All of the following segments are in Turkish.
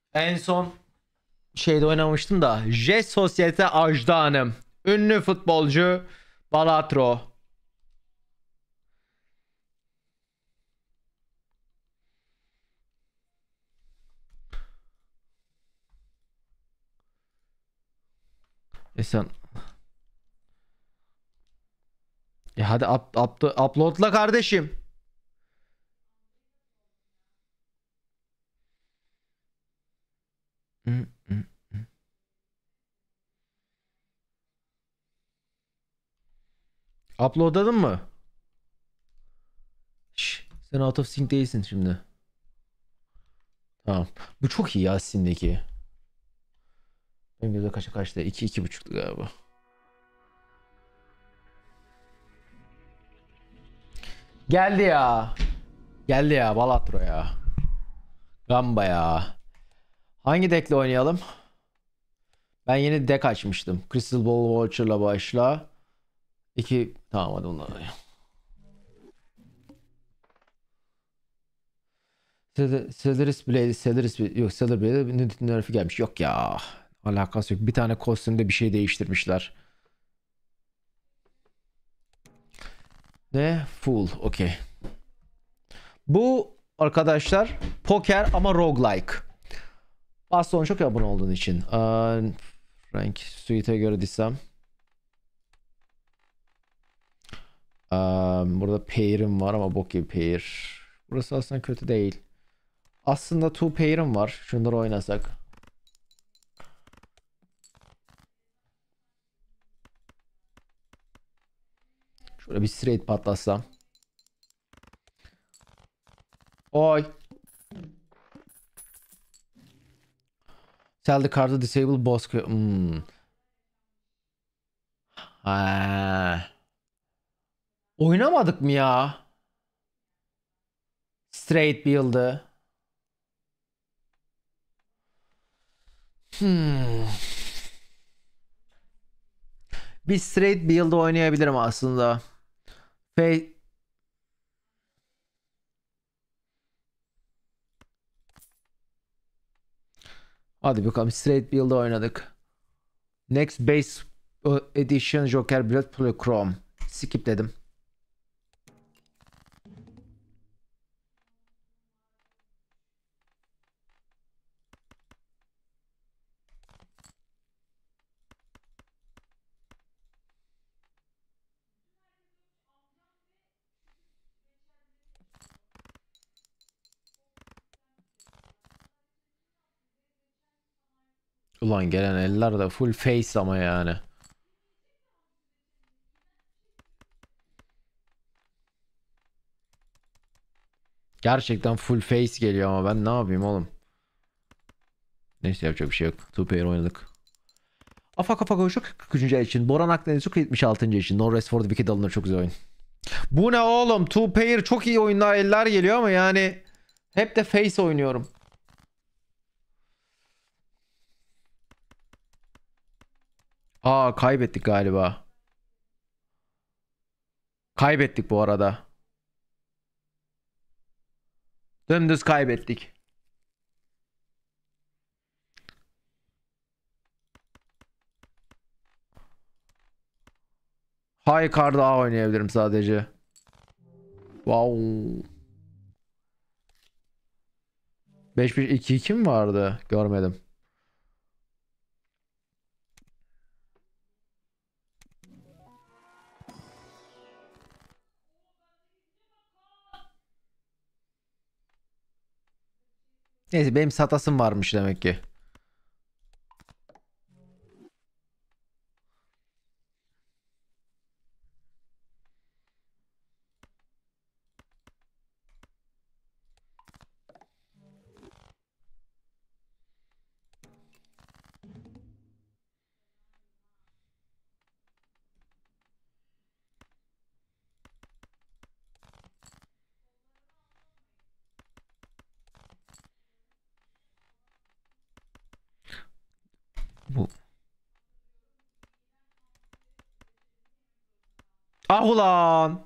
En son şeyde oynamıştım da. J Sosyete Ajda Hanım. Ünlü futbolcu Balatro. Sen hadi uploadla kardeşim. Hı, hı, hı. Uploadladın mı? Sen out of sync değilsin şimdi. Tamam. Bu çok iyi ya Steam'deki. Benim gözde kaçta? 2-2,5'tu galiba. Geldi ya. Geldi ya Balatro ya. Gamba ya. Hangi deckle oynayalım? Ben yeni deck açmıştım. Crystal Ball Vulture'la başla. İki... Tamam hadi onları oynayalım. Celeris Blade yok, Celeris Blade Nudity nerf'i gelmiş. Yok ya. Alakası yok. Bir tane kostümde bir şey değiştirmişler. Ne? Full. Okey. Bu arkadaşlar poker ama roguelike. Baston çok abone olduğun için. Frank Suite'e göre desem. Burada pair'im var ama bok gibi pair. Burası aslında kötü değil. Aslında two pair'im var. Şunları oynasak. Şöyle bir straight patlatsam. Oy. Sell the card to disable boss. Ha. Oynamadık mı ya? Straight build'ı. Hmm. Bir straight build'ı oynayabilirim aslında. Fe Hadi bakalım straight build'ı oynadık. Next base edition Joker Blood Polychrome. Skip dedim. Ulan gelen eller de full face ama yani. Gerçekten full face geliyor ama ben ne yapayım oğlum. Neyse yapacak bir şey yok. Two pair oynadık. Afak Afak Koşuk 43. ay için. Boran Akdeniz 76. için. No Rest for the Wicked alınır, çok güzel oyun. Bu ne oğlum? Two pair çok iyi oyunlar, eller geliyor ama yani hep de face oynuyorum. Aa, kaybettik galiba. Kaybettik bu arada. Dümdüz kaybettik. High card A oynayabilirim sadece. Wow. 5-1-2-2 mi vardı? Görmedim. Neyse benim satasım varmış demek ki. Bu. Ah ulan.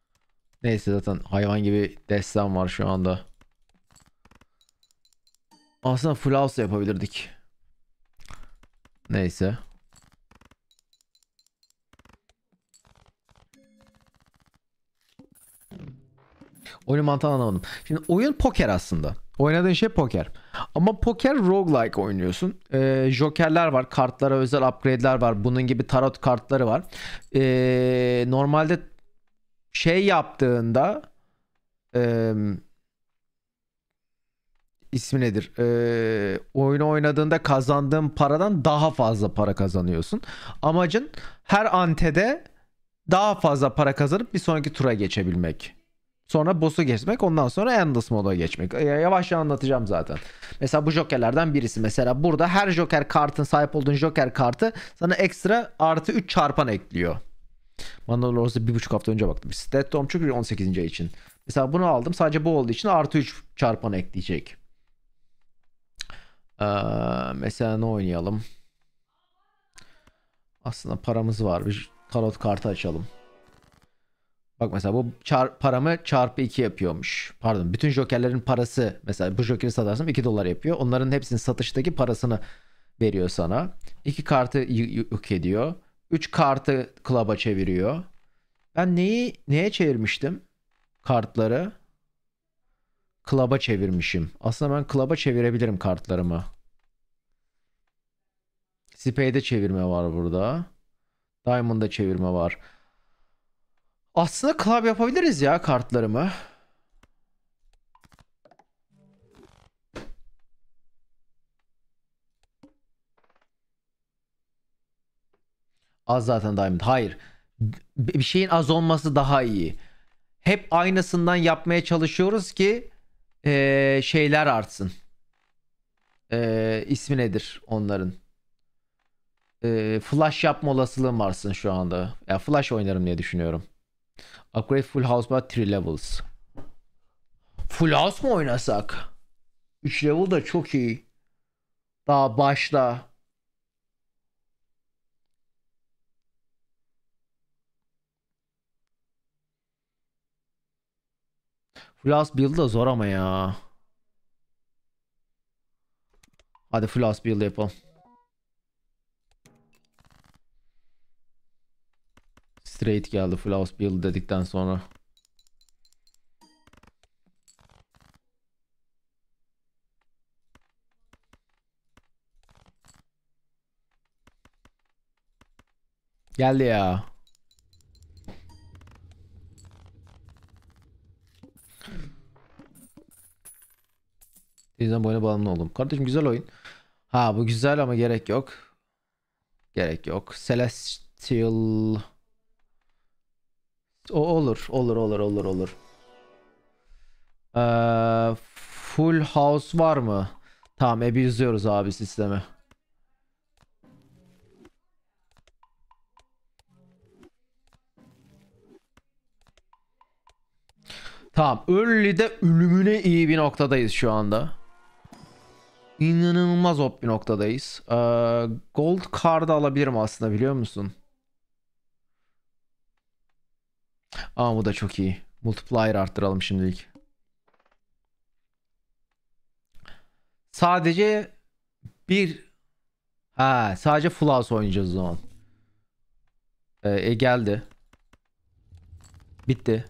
Neyse zaten hayvan gibi destan var şu anda. Aslında full house yapabilirdik. Neyse. Oyun mantığını anlamadım. Şimdi oyun poker aslında. Oynadığın şey poker. Ama poker roguelike oynuyorsun. Jokerler var. Kartlara özel upgrade'ler var. Bunun gibi tarot kartları var. Normalde şey yaptığında ismi nedir? Oyunu oynadığında kazandığın paradan daha fazla para kazanıyorsun. Amacın her antede daha fazla para kazanıp bir sonraki tura geçebilmek. Sonra boss'u geçmek, ondan sonra endless moda geçmek. Yavaş anlatacağım zaten. Mesela bu jokerlerden birisi. Mesela burada her joker kartın, sahip olduğun joker kartı sana ekstra artı 3 çarpan ekliyor. Mandalor Rose'a 1,5 hafta önce baktım. Stat Storm çünkü 18. ay için. Mesela bunu aldım. Sadece bu olduğu için artı 3 çarpan ekleyecek. Mesela ne oynayalım? Aslında paramız var. Bir tarot kartı açalım. Bak mesela bu paramı çarpı 2 yapıyormuş. Pardon, bütün jokerlerin parası, mesela bu jokeri satarsam 2 dolar yapıyor. Onların hepsinin satıştaki parasını veriyor sana. 2 kartı yok ediyor. 3 kartı club'a çeviriyor. Ben neye çevirmiştim? Kartları. Club'a çevirmişim. Aslında ben club'a çevirebilirim kartlarımı. Spade'e çevirme var burada. Diamond'a çevirme var. Aslında club yapabiliriz ya kartlarımı. Az zaten Diamond. Hayır. Bir şeyin az olması daha iyi. Hep aynısından yapmaya çalışıyoruz ki şeyler artsın. İsmi nedir onların? Flash yapma olasılığım artsın şu anda. Ya Flash oynarım diye düşünüyorum. Upgrade full house by 3 levels. Full house mu oynasak? 3 level da çok iyi. Daha başla. Full house build da zor ama ya. Hadi full house build yapalım. Straight geldi full house build dedikten sonra. Geldi ya. Yüzden boyuna bağımlı oldum. Kardeşim güzel oyun. Ha bu güzel ama gerek yok. Gerek yok. Celestial. O olur. Full house var mı? Tamam, abuse'luyoruz abi sistemi. Tamam, early'de ölümüne iyi bir noktadayız şu anda. İnanılmaz op bir noktadayız. Gold card'ı alabilirim aslında, biliyor musun? Ama bu da çok iyi. Multiplier arttıralım şimdilik. Sadece bir... Ha, sadece full house oynayacağız o zaman. Geldi. Bitti.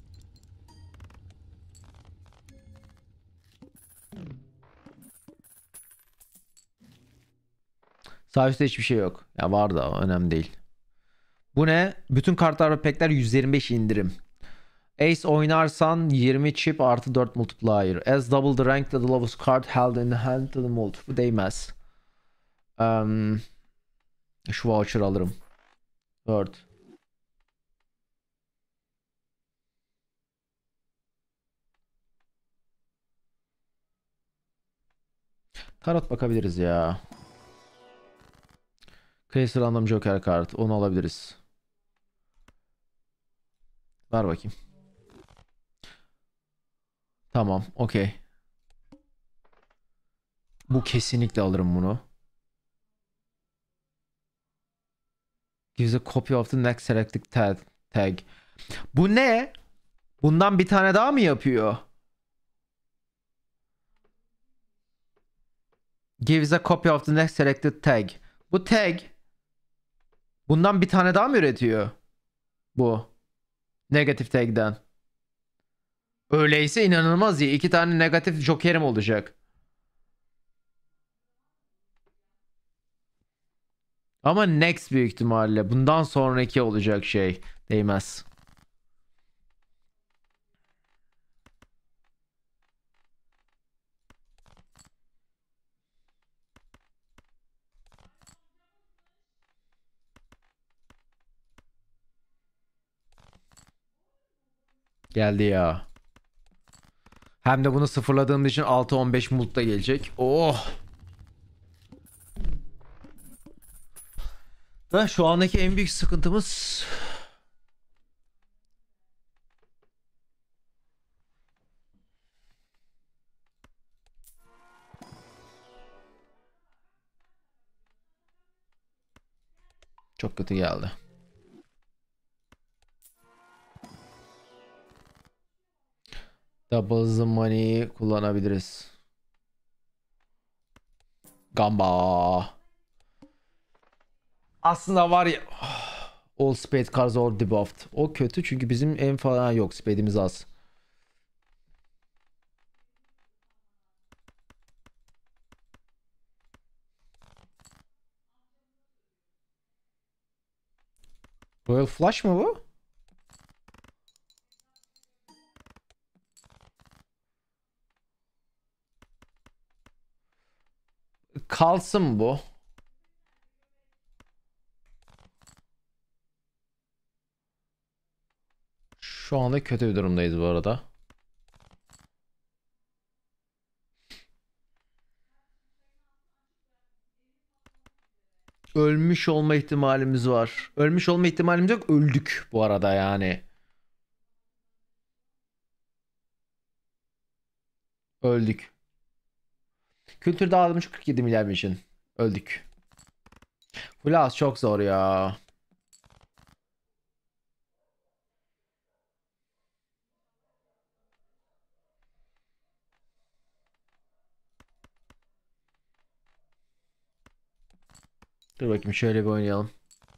Sağ üstte hiçbir şey yok. Ya var da önemli değil. Bu ne? Bütün kartlar ve pekler 125 indirim. Ace oynarsan 20 chip artı 4 multiplier. As double the rank the lowest card held in the hand to the multi. Bu değmez. Şu voucher alırım. 4. Tarot bakabiliriz ya. Case random joker kart. Onu alabiliriz. Ver bakayım. Tamam. Okey. Bu kesinlikle alırım bunu. Gives a copy of the next selected tag. Bu ne? Bundan bir tane daha mı yapıyor? Gives a copy of the next selected tag. Bu tag bundan bir tane daha mı üretiyor? Bu. Negatif tag'den. Öyleyse inanılmaz iyi. 2 tane negatif jokerim olacak. Ama next büyük ihtimalle. Bundan sonraki olacak şey. Değmez. Geldi ya. Hem de bunu sıfırladığım için 6-15 mult da gelecek. Oh. Ve şu andaki en büyük sıkıntımız çok kötü geldi. Double the money'i kullanabiliriz. Gamba. Aslında var ya, all spade cards are debuffed. O kötü çünkü bizim en fazla yok, spade'imiz az. Royal Flush mı bu? Kalsın bu. Şu anda kötü bir durumdayız bu arada. Ölmüş olma ihtimalimiz var. Ölmüş olma ihtimalimiz yok. Öldük bu arada yani. Öldük. Kültür dağılımı 47 milyar için. Öldük. Flas çok zor ya. Dur bakayım şöyle bir oynayalım.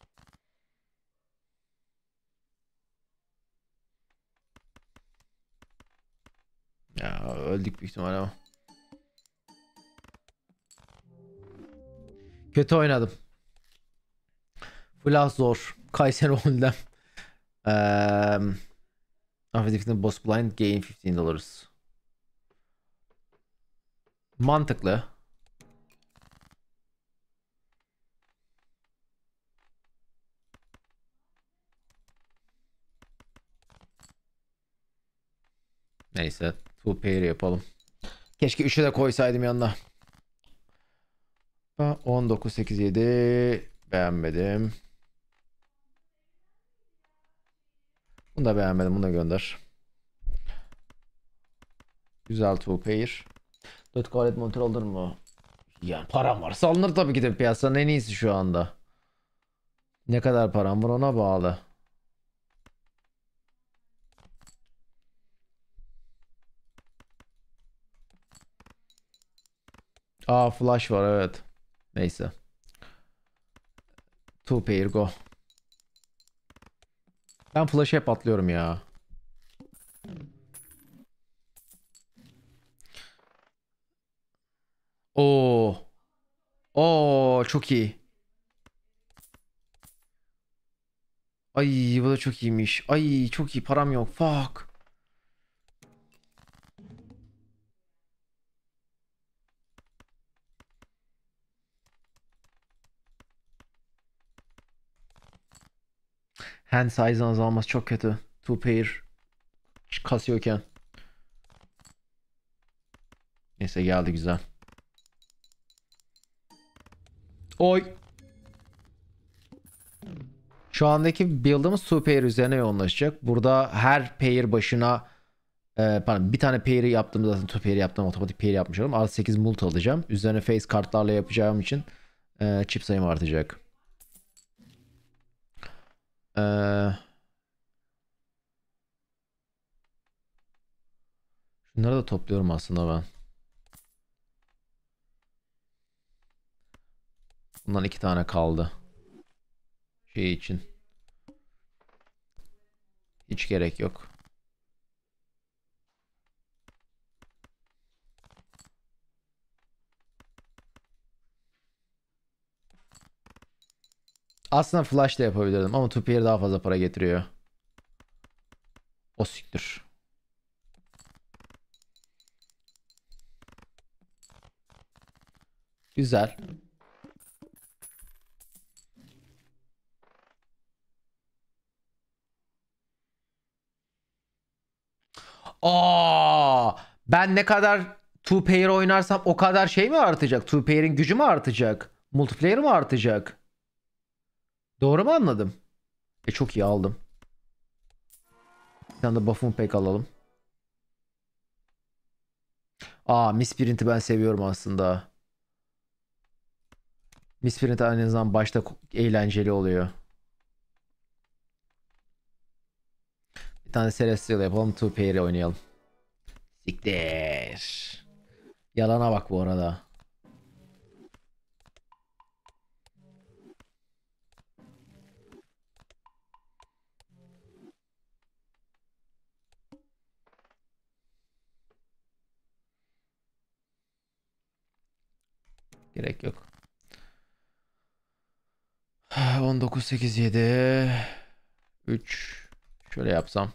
Ya öldük büyük ihtimalle ama. Kötü oynadım. Flas zor. Kayseri Hold'em. Affedif'in boss blind gain $15. Mantıklı. Neyse. Two pair yapalım. Keşke 3'ü de koysaydım yanına. 19-8-7 beğenmedim. Bunu da beğenmedim. Bunu da gönder. Güzel two pair. 4 karet monitör alır mı? Ya param varsa alınır tabii ki de, piyasanın en iyisi şu anda. Ne kadar param var ona bağlı. Aa flash var evet. Neyse. Two pair go. Ben flash'ı hep atlıyorum ya. Oo. Oo çok iyi. Ay bu da çok iyiymiş. Ay çok iyi, param yok. Fuck. Hand size'ın azalması çok kötü. Two pair kasıyorken. Neyse geldi güzel. Oy. Şu andaki build'ımız two pair üzerine yoğunlaşacak. Burada her pair başına pardon, bir tane pair'i yaptığımda zaten two pair yaptım, otomatik pair yapmış olurum. Artı 8 mult alacağım. Üzerine face kartlarla yapacağım için chip sayım artacak. Şunları da topluyorum aslında ben. Bundan 2 tane kaldı. Şey için. Hiç gerek yok. Aslında flash da yapabilirdim ama Tupier daha fazla para getiriyor. O siktir. Güzel. Aa, ben ne kadar two player oynarsam o kadar şey mi artacak? Two player'in gücü mü artacak? Multiplayer mi artacak? Doğru mu anladım? Çok iyi aldım. Bir tane de Buffon Pack alalım. Misprint'i ben seviyorum aslında. Misprint aynı zamanda başta eğlenceli oluyor. Bir tane Celestial yapalım. Two player oynayalım. Siktir. Yalana bak bu arada. Gerek yok. 19 8 7 3 şöyle yapsam.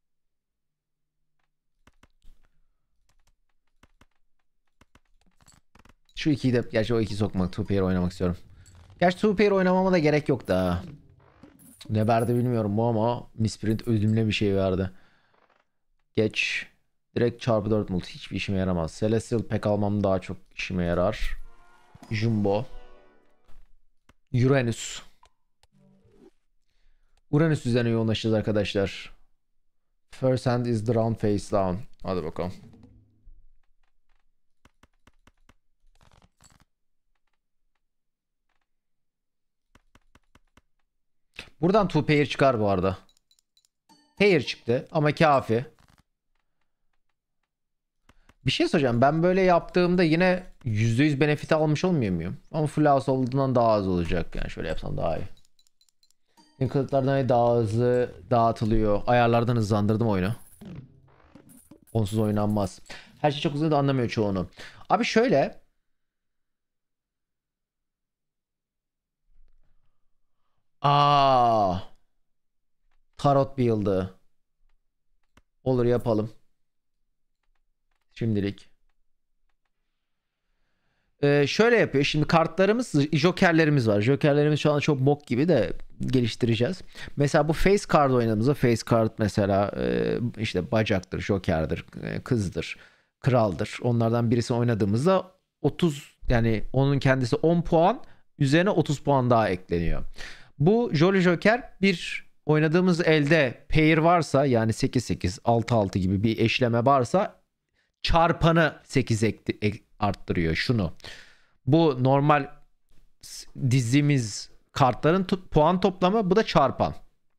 Şu ikiyi de gerçi o iki sokmak. Two player oynamak istiyorum. Gerçi two player oynamama da gerek yok da. Ne verdi bilmiyorum bu ama Misprint ödümle bir şey verdi. Geç. Direkt çarpı 4 multi hiçbir işime yaramaz. Celestial pek almam daha çok işime yarar. Jumbo. Uranus. Uranüs üzerine yoğunlaşacağız arkadaşlar. First hand is the round face down. Hadi bakalım. Buradan two pair çıkar bu arada. Pair çıktı ama kafi. Bir şey soracağım. Ben böyle yaptığımda yine %100 benefit almış olmuyor muyum? Ama full house olduğundan daha az olacak. Yani şöyle yapsam daha iyi. Inklitlerden daha hızlı dağıtılıyor. Ayarlardan hızlandırdım oyunu. Onsuz oynanmaz. Her şey çok hızlı da anlamıyor çoğunu. Abi şöyle. Aa, Tarot build'ı. Olur yapalım. Şimdilik. Şöyle yapıyor. Şimdi kartlarımız, jokerlerimiz var. Jokerlerimiz şu an çok bok gibi de geliştireceğiz. Mesela bu face card oynadığımızda face card mesela işte bacaktır, jokerdir, kızdır, kraldır. Onlardan birisi oynadığımızda 30 yani onun kendisi 10 puan üzerine 30 puan daha ekleniyor. Bu Jolly Joker bir oynadığımız elde pair varsa yani 8-8, 6-6 gibi bir eşleme varsa çarpanı 8 arttırıyor şunu. Bu normal dizimiz kartların puan toplamı, bu da çarpan.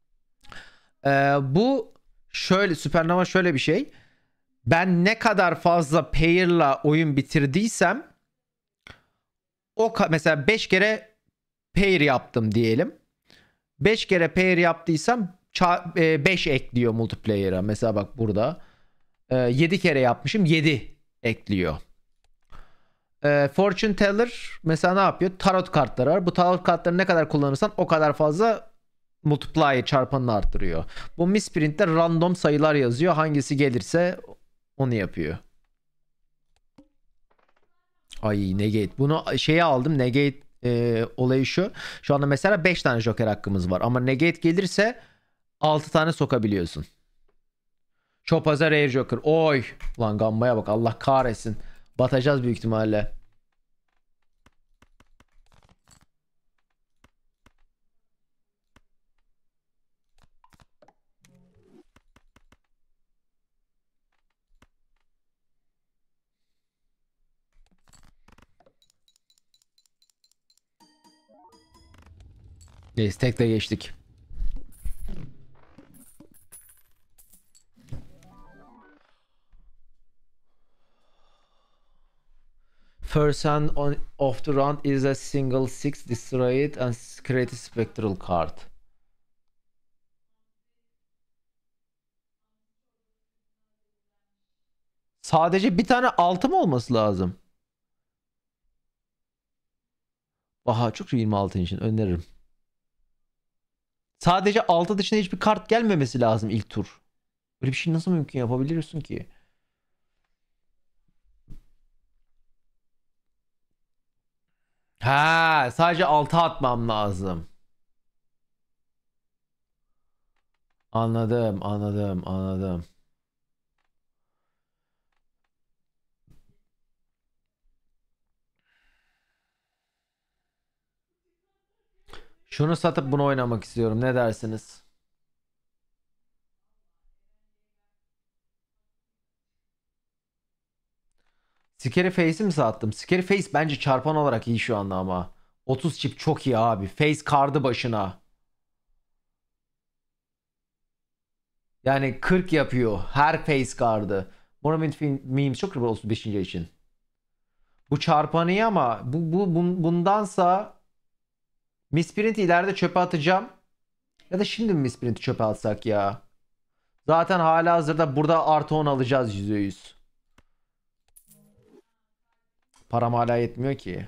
Bu şöyle Supernova şöyle bir şey. Ben ne kadar fazla pair'la oyun bitirdiysem mesela 5 kere pair yaptım diyelim. 5 kere pair yaptıysam 5 ekliyor multiplayer'a. Mesela bak burada 7 kere yapmışım, 7 ekliyor. Fortune Teller mesela ne yapıyor? Tarot kartları var. Bu tarot kartları ne kadar kullanırsan o kadar fazla multiplier çarpanını arttırıyor. Bu Misprint'te random sayılar yazıyor. Hangisi gelirse onu yapıyor. Ay negate. Bunu şeye aldım. Negate olayı şu. Şu anda mesela 5 tane joker hakkımız var. Ama negate gelirse 6 tane sokabiliyorsun. Chopaz'a Rare Joker. Oy. Lan gammaya bak. Allah kahretsin. Batacağız büyük ihtimalle. Neyse tek de geçtik. First hand of the round is a single six, destroy it and create a spectral card. Sadece bir tane altı mı olması lazım? Aha çok 26 için öneririm. Sadece 6 dışında hiçbir kart gelmemesi lazım ilk tur. Böyle bir şey nasıl mümkün yapabiliyorsun ki? Ha, sadece 6 atmam lazım. Anladım, anladım, anladım. Şunu satıp bunu oynamak istiyorum. Ne dersiniz? Scary Face'i mi sattım? Scary Face bence çarpan olarak iyi şu anda ama. 30 çip çok iyi abi. Face kardı başına. Yani 40 yapıyor. Her face kardı. Monument Memes çok riba olsun 5. için. Bu çarpan iyi ama bundansa Misprint ileride çöpe atacağım. Ya da şimdi mi Misprint'i çöpe atsak ya? Zaten hala hazırda burada artı 10 alacağız %100. Param hala yetmiyor ki.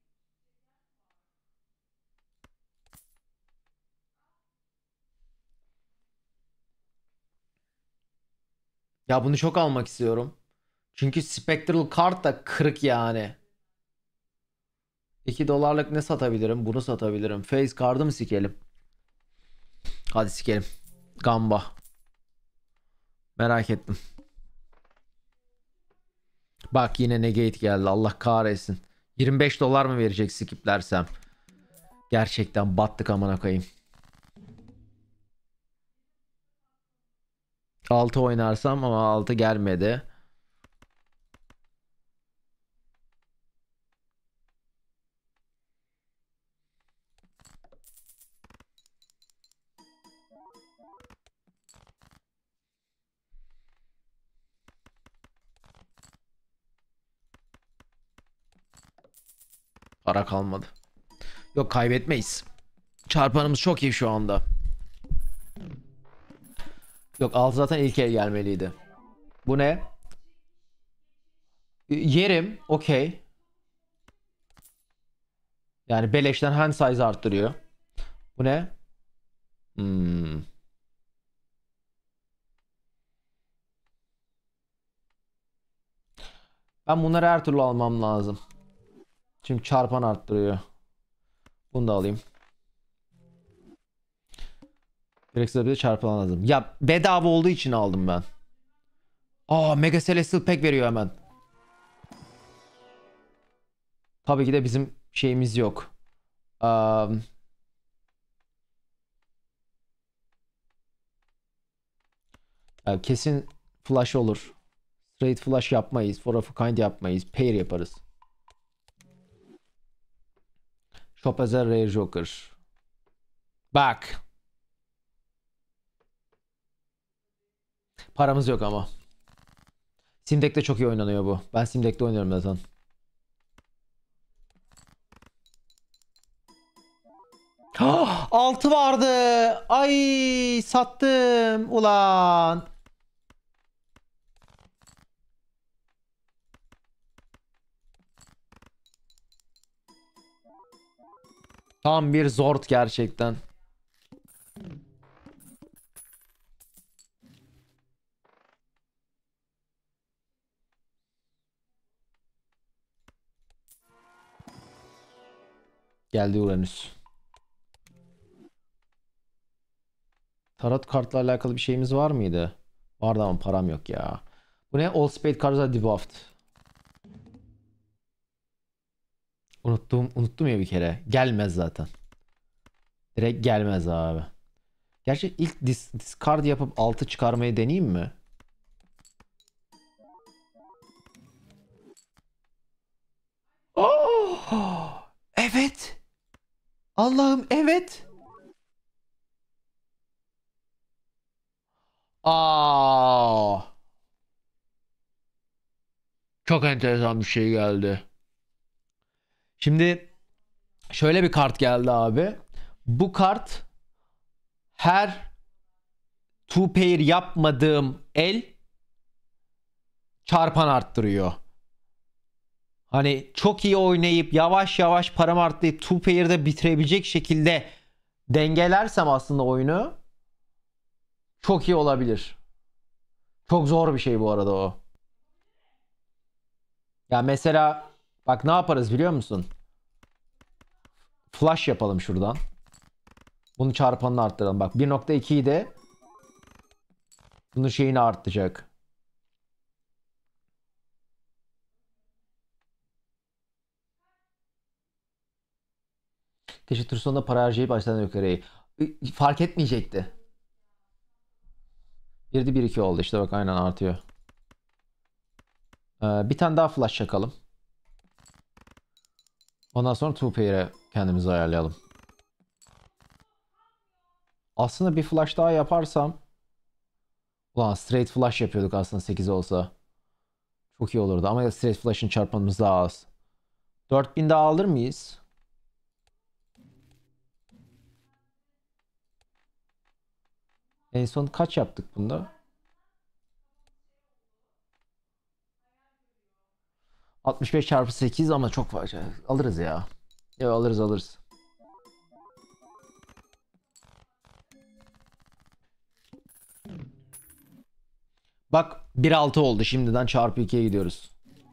Ya bunu çok almak istiyorum. Çünkü Spectral Card da kırık yani. 2 dolarlık ne satabilirim? Bunu satabilirim. Face Card'ı mı sikelim? Hadi sikelim. Gamba. Merak ettim. Bak yine negate geldi. Allah kahretsin. 25 dolar mı verecek skiplersem? Gerçekten battık amına koyayım. 6 oynarsam ama 6 gelmedi. Para kalmadı. Yok kaybetmeyiz. Çarpanımız çok iyi şu anda. Yok 6 zaten ilk el gelmeliydi. Bu ne? Yerim. Okey. Yani beleşten hand size arttırıyor. Bu ne? Hmm. Ben bunları her türlü almam lazım. Çünkü çarpan arttırıyor. Bunu da alayım. Gerekse bir de çarpan lazım. Ya bedava olduğu için aldım ben. Aa Mega Celestial Pack veriyor hemen. Tabii ki de bizim şeyimiz yok. Um, ya kesin flash olur. Straight flash yapmayız. For of a kind yapmayız. Pair yaparız. Shop as a rare joker. Bak. Paramız yok ama. Steam Deck'te çok iyi oynanıyor bu. Ben Steam Deck'te oynuyorum zaten. Ah, 6 vardı. Ay sattım. Ulan. Tam bir zort gerçekten. Geldi Uranüs. Tarot kartla alakalı bir şeyimiz var mıydı? Vardı ama param yok ya. Bu ne? All Spade cards are debuffed. Unuttum ya bir kere. Gelmez zaten. Direkt gelmez abi. Gerçi ilk discard yapıp 6 çıkarmayı deneyeyim mi? Oh! Evet. Allah'ım evet. Aa! Çok enteresan bir şey geldi. Şimdi şöyle bir kart geldi abi. Bu kart her two pair yapmadığım el çarpan arttırıyor. Hani çok iyi oynayıp yavaş yavaş param arttırıp two pair'de bitirebilecek şekilde dengelersem aslında oyunu çok iyi olabilir. Çok zor bir şey bu arada o. Ya mesela bak ne yaparız biliyor musun? Flash yapalım şuradan. Bunu çarpanını arttıralım. Bak 1.2'yi de bunun şeyini artacak. Keşke tur sonunda para harcayıp baştan yukarıyı. Fark etmeyecekti. 1'de 1-2 oldu işte bak aynen artıyor. Bir tane daha flash çakalım. Ondan sonra two pair'e kendimizi ayarlayalım. Aslında bir flash daha yaparsam ulan straight flash yapıyorduk aslında 8 olsa. Çok iyi olurdu ama straight flash'ın çarpanımız daha az. 4000 daha alır mıyız? En son kaç yaptık bunda? 65 çarpı 8 ama çok fazla. Alırız ya. Ya alırız alırız. Bak 1.6 oldu. Şimdiden çarpı 2'ye gidiyoruz.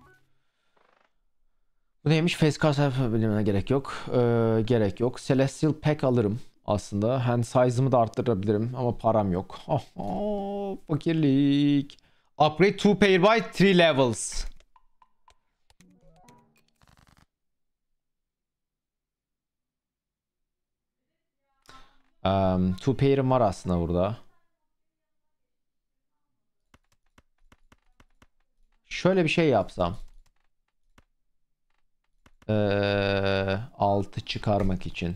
Bu neymiş? Face sayfa bilimine gerek yok. Gerek yok. Celestial Pack alırım aslında. Hand size'ımı da arttırabilirim ama param yok. Fakirlik. Upgrade 2 pair by 3 levels. Two pair'im var aslında burada. Şöyle bir şey yapsam. 6 çıkarmak için.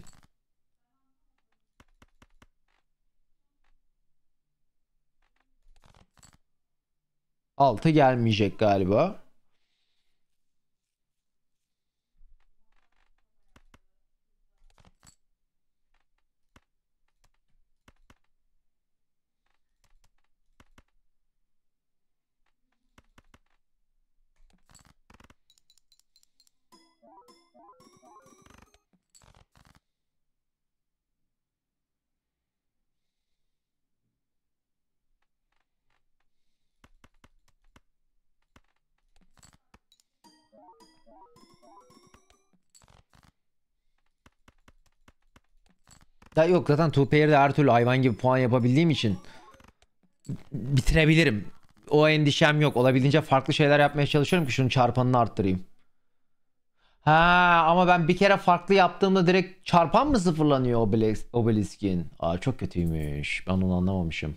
6 gelmeyecek galiba. Ya yok zaten two pair'de her türlü hayvan gibi puan yapabildiğim için bitirebilirim. O endişem yok. Olabildiğince farklı şeyler yapmaya çalışıyorum ki şunun çarpanını arttırayım. Ha ama ben bir kere farklı yaptığımda direkt çarpan mı sıfırlanıyor obeliskin? Aa çok kötüymüş. Ben onu anlamamışım.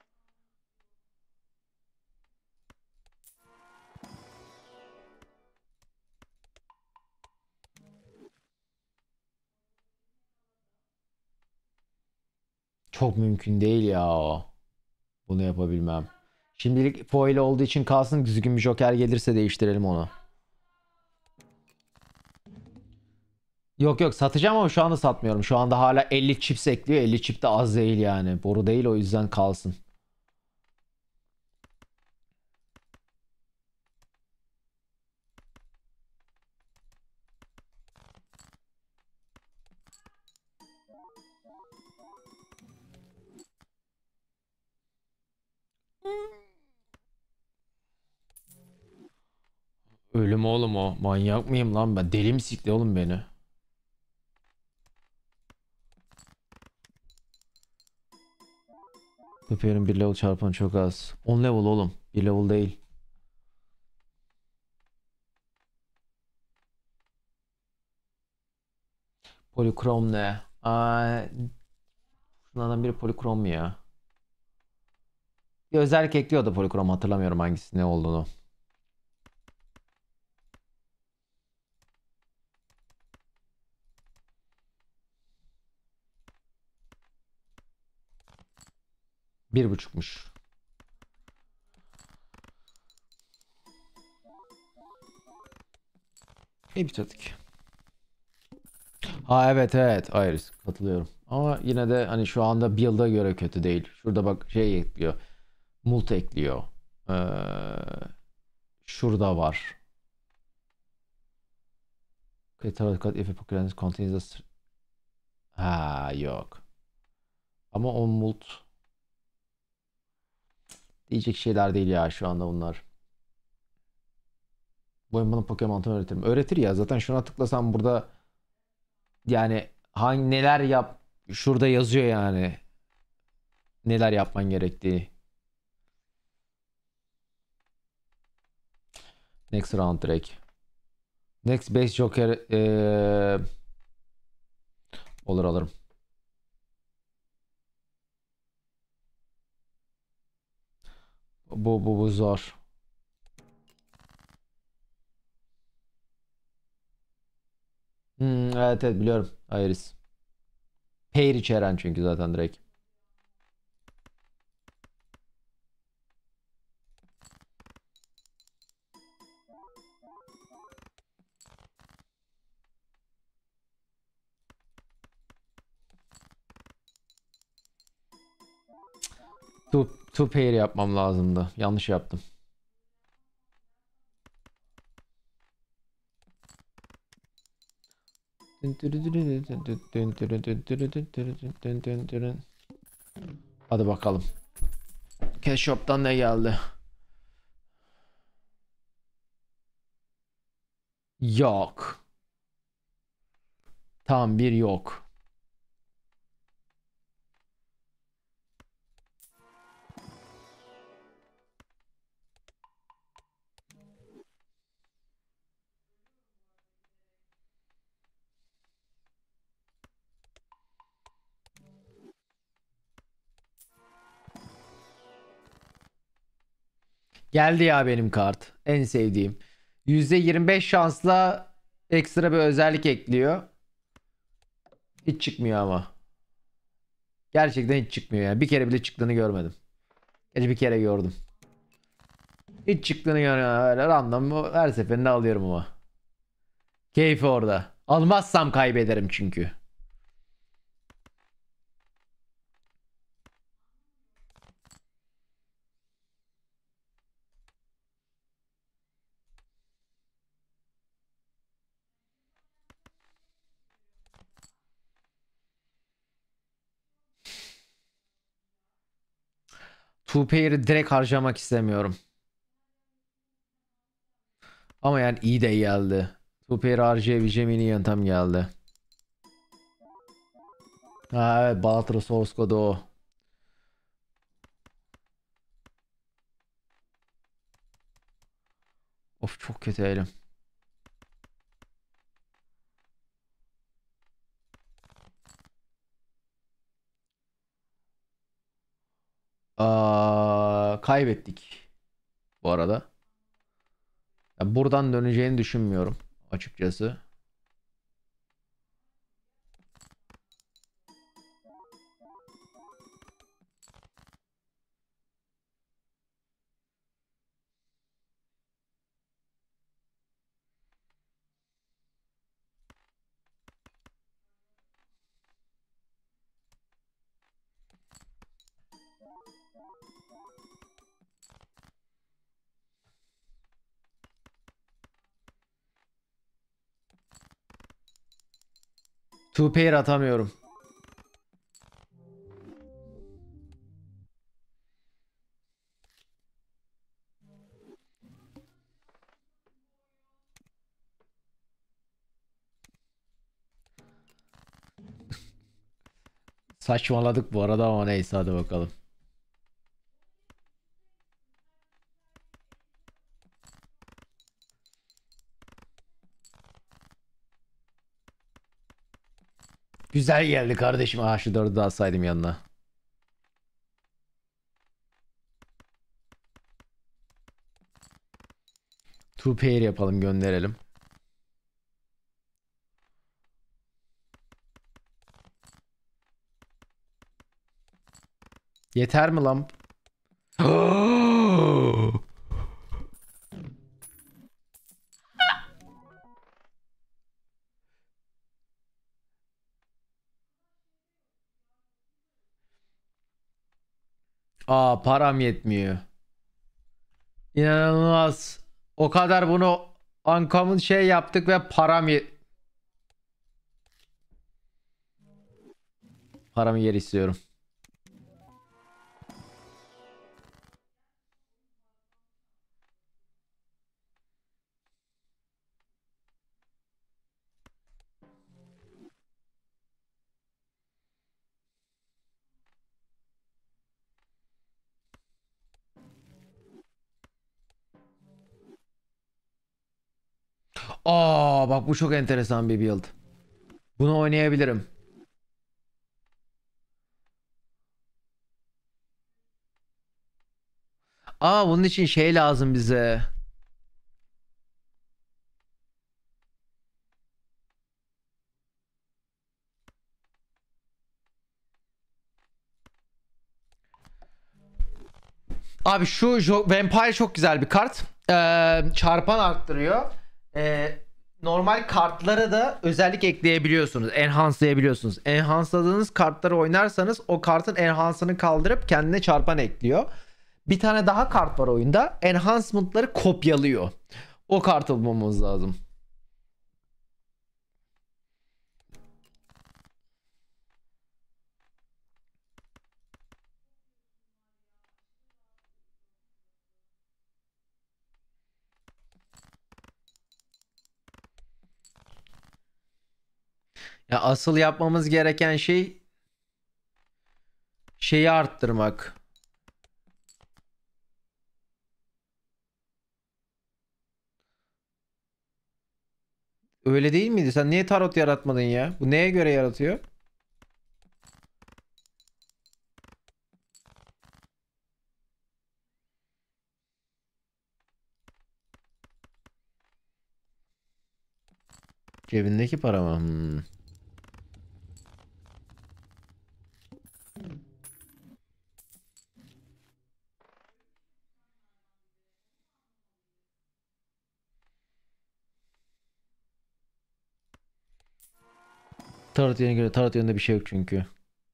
Çok mümkün değil ya o. Bunu yapabilmem. Şimdilik foil olduğu için kalsın. Düzgün bir joker gelirse değiştirelim onu. Yok yok satacağım ama şu anda satmıyorum. Şu anda hala 50 chips ekliyor. 50 chip de az değil yani. Boru değil o yüzden kalsın. Ölüm oğlum o. Manyak mıyım lan ben? Deli mi sikti oğlum beni? Pepper'in bir level çarpanı çok az. 10 level oğlum. Bir level değil. Polikrom ne? Şunlardan biri polikrom mu ya? Bir özellik ekliyordu polikrom hatırlamıyorum hangisi ne olduğunu. Bir buçukmuş. İyi bitirdik. Ha evet evet. Hayır katılıyorum. Ama yine de hani şu anda build'a göre kötü değil. Şurada bak şey ekliyor. Mult ekliyor. Ee, şurada var. Critical cut if a program contains a... Ha yok. Ama o mult diyecek şeyler değil ya şu anda bunlar. Bu oyun bana Pokemon'u öğretir mi? Öğretir ya. Zaten şuna tıklasam burada yani hangi neler yap şurada yazıyor yani. Neler yapman gerektiği. Next round direkt. Next base Joker olur alırım. Bu zor. Evet evet biliyorum. Iris. Pair içeren çünkü zaten direkt. Two pair yapmam lazımdı. Yanlış yaptım. Hadi bakalım. Cash Shop'tan ne geldi? Yok. Tam bir yok. Geldi ya benim kart. En sevdiğim. %25 şansla ekstra bir özellik ekliyor. Hiç çıkmıyor ama. Gerçekten hiç çıkmıyor yani. Bir kere bile çıktığını görmedim. Gerçi bir kere gördüm. Hiç çıktığını görmedim. Öyle random her seferinde alıyorum ama. Keyfi orada. Almazsam kaybederim çünkü. Two pair'i direkt harcamak istemiyorum. Ama yani iyi de geldi. Two pair harcayabileceğim yeni yöntem geldi. Ha evet Balatro Source Code'u o. Of çok kötü elim. Kaybettik bu arada. Ya buradan döneceğini düşünmüyorum açıkçası. Two pair atamıyorum. Saçmaladık bu arada ama neyse hadi bakalım. Güzel geldi kardeşim. Aha şu dördü daha saydım yanına. Two pair yapalım gönderelim. Yeter mi lan? Aa, param yetmiyor. İnanılmaz. O kadar bunu uncommon şey yaptık ve paramı geri istiyorum. Aa, bak bu çok enteresan bir build. Bunu oynayabilirim. Aa, bunun için şey lazım bize. Abi şu Vampire çok güzel bir kart. Çarpan arttırıyor. Normal kartlara da özellik ekleyebiliyorsunuz. Enhance'layabiliyorsunuz. Enhance'ladığınız kartları oynarsanız o kartın enhance'ını kaldırıp kendine çarpan ekliyor. Bir tane daha kart var oyunda. Enhancement'ları kopyalıyor. O kartı bulmamız lazım. Ya asıl yapmamız gereken şey şeyi arttırmak. Öyle değil miydi? Sen niye tarot yaratmadın ya? Bu neye göre yaratıyor? Cebindeki para mı? Tarot yerine göre tarot yerinde bir şey yok çünkü.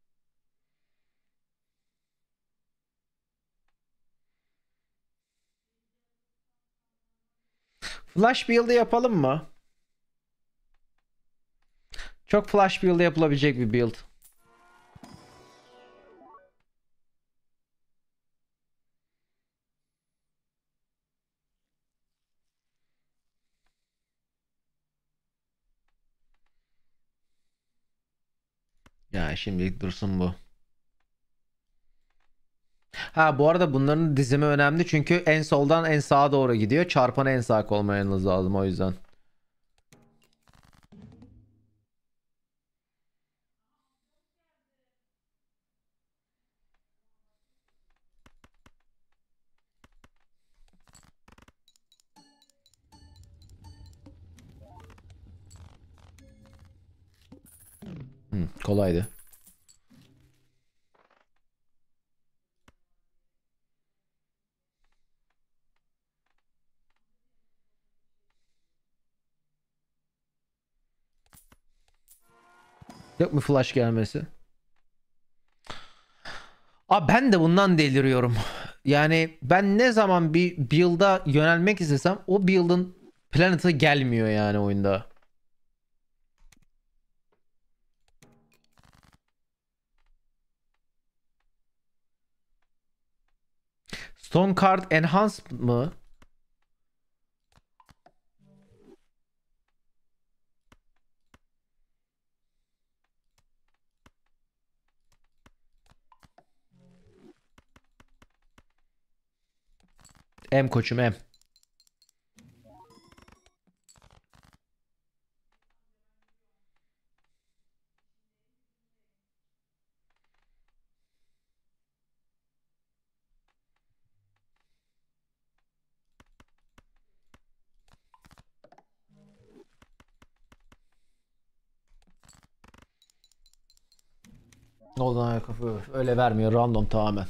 Flash build'ı yapalım mı? Çok flash build'ı yapılabilecek bir build. Ya şimdilik dursun bu. Ha, bu arada bunların dizimi önemli çünkü en soldan en sağa doğru gidiyor. Çarpanı en sağa koymanız lazım o yüzden. Kolaydı. Yok mu flash gelmesi? Abi ben de bundan deliriyorum. Yani ben ne zaman bir build'a yönelmek istesem o build'ın planet'ı gelmiyor yani oyunda. Stone Card Enhanced mı? M koçum M. Golden ayakkabı öyle vermiyor, random tamamen.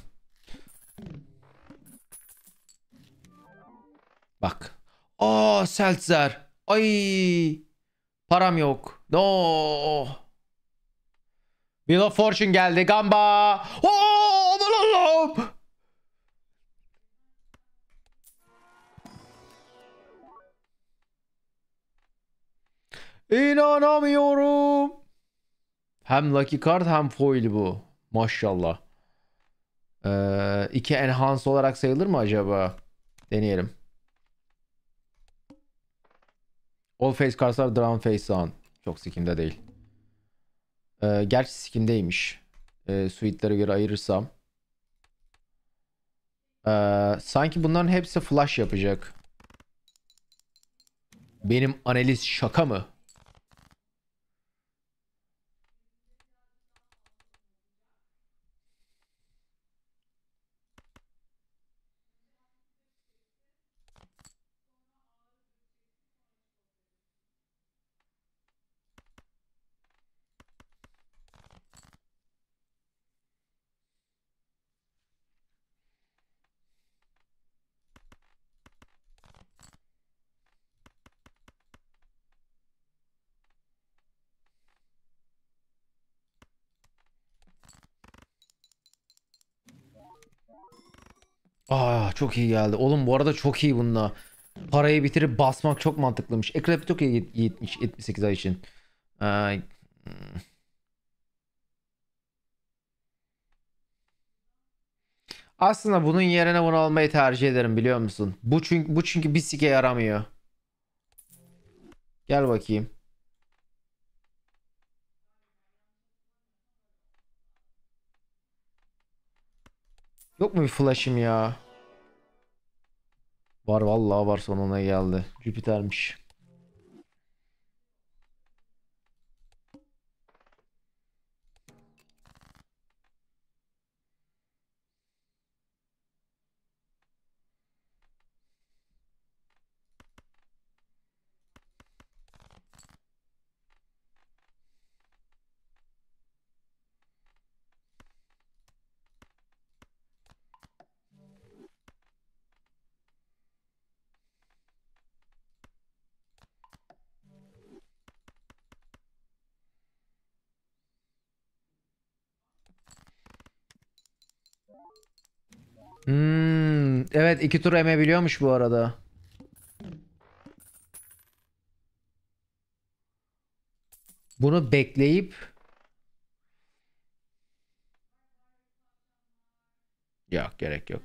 Bak. Aa, Seltzer. Ay. Param yok. No. Wheel of Fortune geldi. Gamba. Oo, aman Allah'ım. İnanamıyorum. Hem Lucky Card hem foil bu. Maşallah. 2 enhance olarak sayılır mı acaba? Deneyelim. All face kartlar drown face sound. Çok skimde değil. Gerçi skimdeymiş. Suite'lere göre ayırırsam. Sanki bunların hepsi flash yapacak. Benim analiz şaka mı? Çok iyi geldi. Oğlum bu arada çok iyi bununla. Parayı bitirip basmak çok mantıklıymış. Ekrep çok iyi 78 ay için. Ay, hmm. Aslında bunun yerine bunu almayı tercih ederim biliyor musun? Bu çünkü bir sike yaramıyor. Gel bakayım. Yok mu bir flash'ım ya? Var vallahi var, sonuna geldi. Jüpiter'miş. Evet, 2 tur emebiliyormuş bu arada. Bunu bekleyip yok, gerek yok.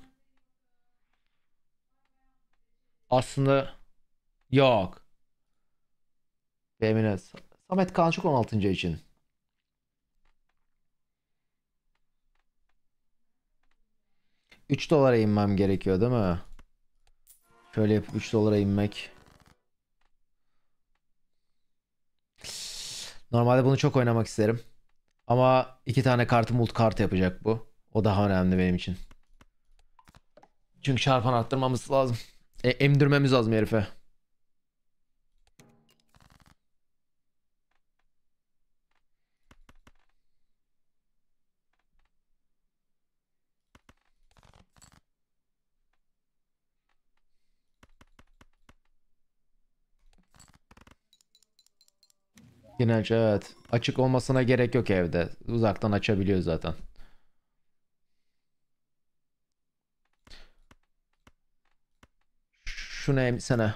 Aslında yok. Emine. Samet Kancık 16. için. 3 dolara inmem gerekiyor değil mi? Şöyle yapıp 3 dolara inmek. Normalde bunu çok oynamak isterim. Ama 2 tane kartı mult kart yapacak bu. O daha önemli benim için. Çünkü çarpan arttırmamız lazım. Emdirmemiz lazım herife. Direnç, evet. Açık olmasına gerek yok evde. Uzaktan açabiliyor zaten. Şunu emsene.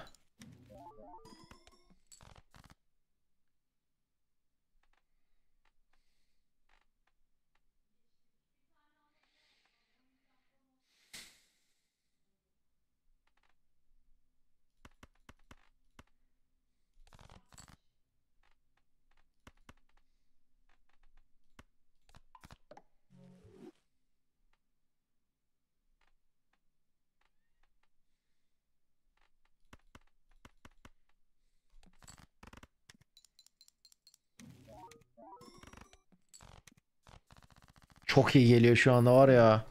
Çok iyi geliyor şu anda var ya.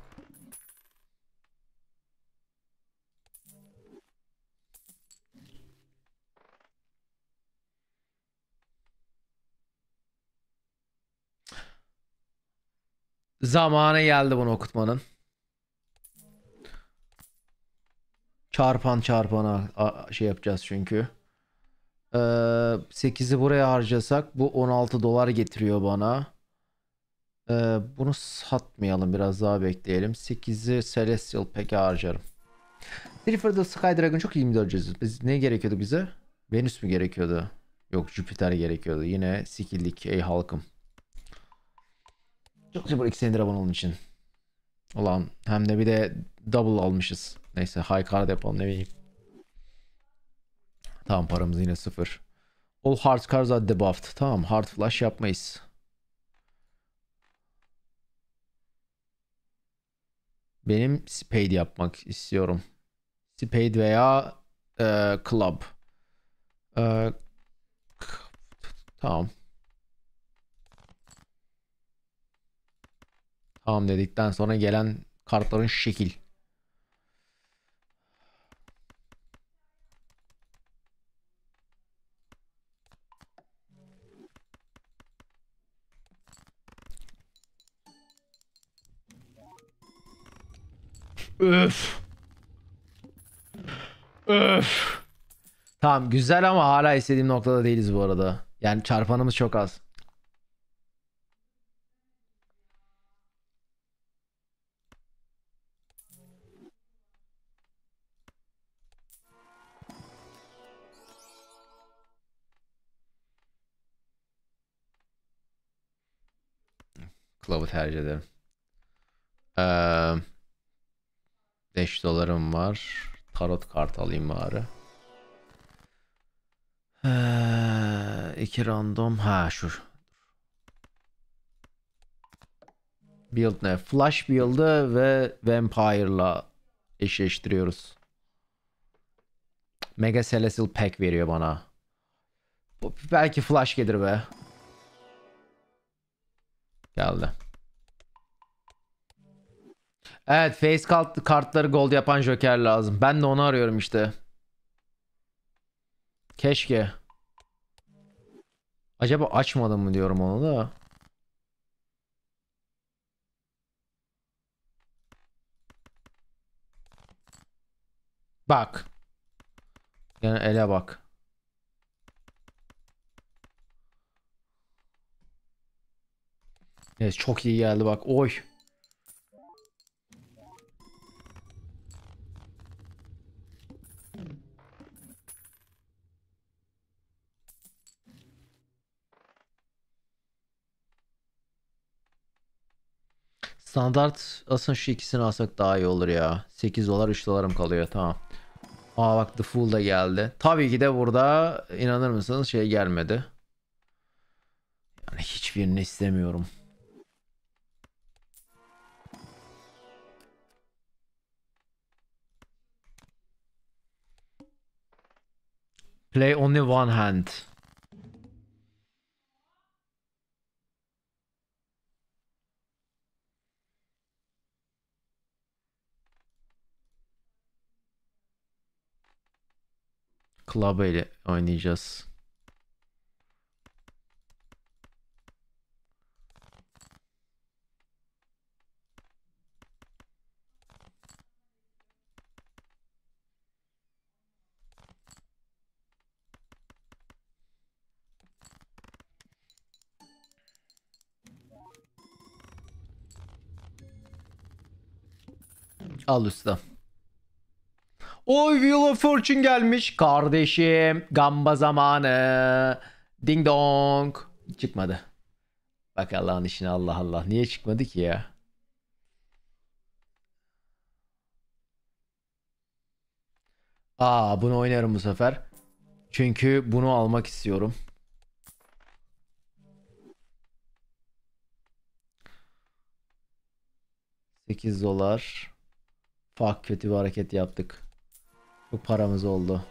Zamanı geldi bunu okutmanın. Çarpan çarpana şey yapacağız çünkü. 8'i buraya harcasak bu 16 dolar getiriyor bana. Bunu satmayalım, biraz daha bekleyelim. 8'i Celestial Pack'e harcarım. Trifor'da Sky Dragon çok iyi mi göreceğiz? Ne gerekiyordu bize? Venüs mü gerekiyordu? Yok, Jüpiter gerekiyordu. Yine sikildik ey halkım. Çok çabuk extender abone onun için. Ulan hem de bir de double almışız. Neyse high card yapalım ne bileyim. Tamam, paramız yine sıfır. All hard cards are debuffed. Tamam, hard flash yapmayız. Benim spade yapmak istiyorum. Spade veya club. E, tamam. Tamam dedikten sonra gelen kartların şekil. Öf. Öf. Tamam güzel ama hala istediğim noktada değiliz bu arada. Yani çarpanımız çok az. Club'ı tercih ederim. Ee, 5 dolarım var. Tarot kart alayım bari. İki random. Ha şu. Build ne? Flash build'ı ve Vampire'la eşleştiriyoruz. Mega Celestial Pack veriyor bana. Belki Flash gelir be. Geldi. Evet, face kartları gold yapan Joker lazım. Ben de onu arıyorum işte. Keşke. Acaba açmadım mı diyorum onu da. Bak. Yani ele bak. Evet, çok iyi geldi bak. Oy. Standart aslında şu ikisini alsak daha iyi olur ya. 8 dolar 3 dolarım kalıyor, tamam. Aa bak, The Fool da geldi. Tabii ki de burada inanır mısınız şey gelmedi. Yani hiçbirini istemiyorum. Play only one hand. Club ile oynayacağız. Al usta. Oy, Wheel of Fortune gelmiş. Kardeşim gamba zamanı. Ding dong. Çıkmadı. Bak Allah'ın işine, Allah Allah. Niye çıkmadı ki ya? Aa, bunu oynarım bu sefer. Çünkü bunu almak istiyorum. 8 dolar. Fuck, kötü bir hareket yaptık. Bu paramız oldu.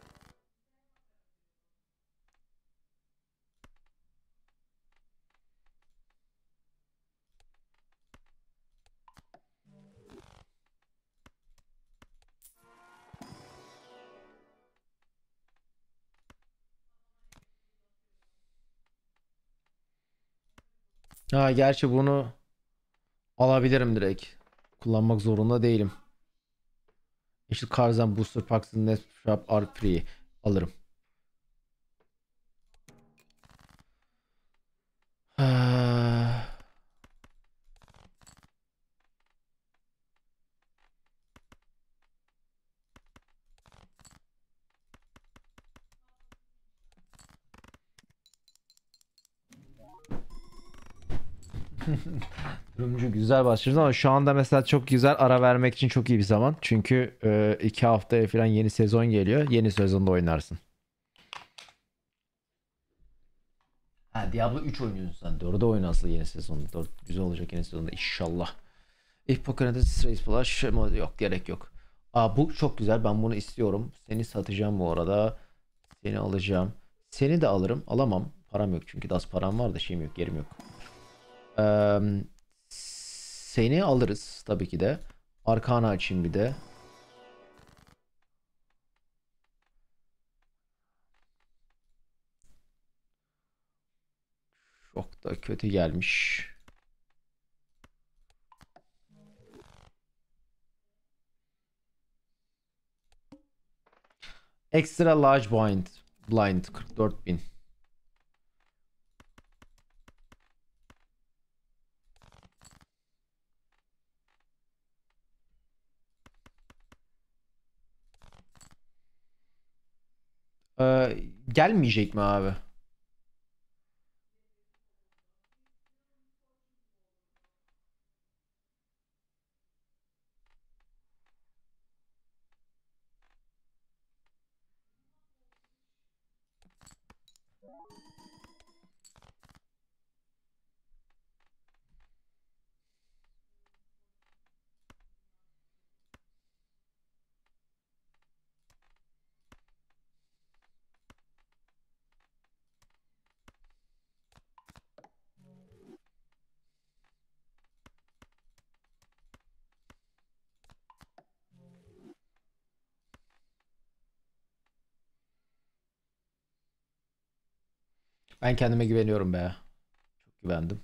Ha, gerçi bunu alabilirim direkt. Kullanmak zorunda değilim. İşte Tarzan Booster Packs'ın Net Shop are free. Alırım. Ah. Durumcu güzel başlıyoruz ama şu anda mesela çok güzel ara vermek için çok iyi bir zaman. Çünkü 2 haftaya falan yeni sezon geliyor. Yeni sezonda oynarsın. Ha, Diablo 3 oynuyorsun sen. 4'de oyna asıl yeni sezonda. 4 güzel olacak yeni sezonda inşallah. Hippocrates Race Plus yok, gerek yok. Bu çok güzel. Ben bunu istiyorum. Seni satacağım bu arada. Seni alacağım. Seni de alırım. Alamam. Param yok çünkü. Az param var da şeyim yok. Yerim yok. Eee, seni alırız tabii ki de. Arkanı açayım bir de. Çok da kötü gelmiş. Extra large blind 44.000. Gelmeyecek mi abi? Ben kendime güveniyorum be. Çok güvendim.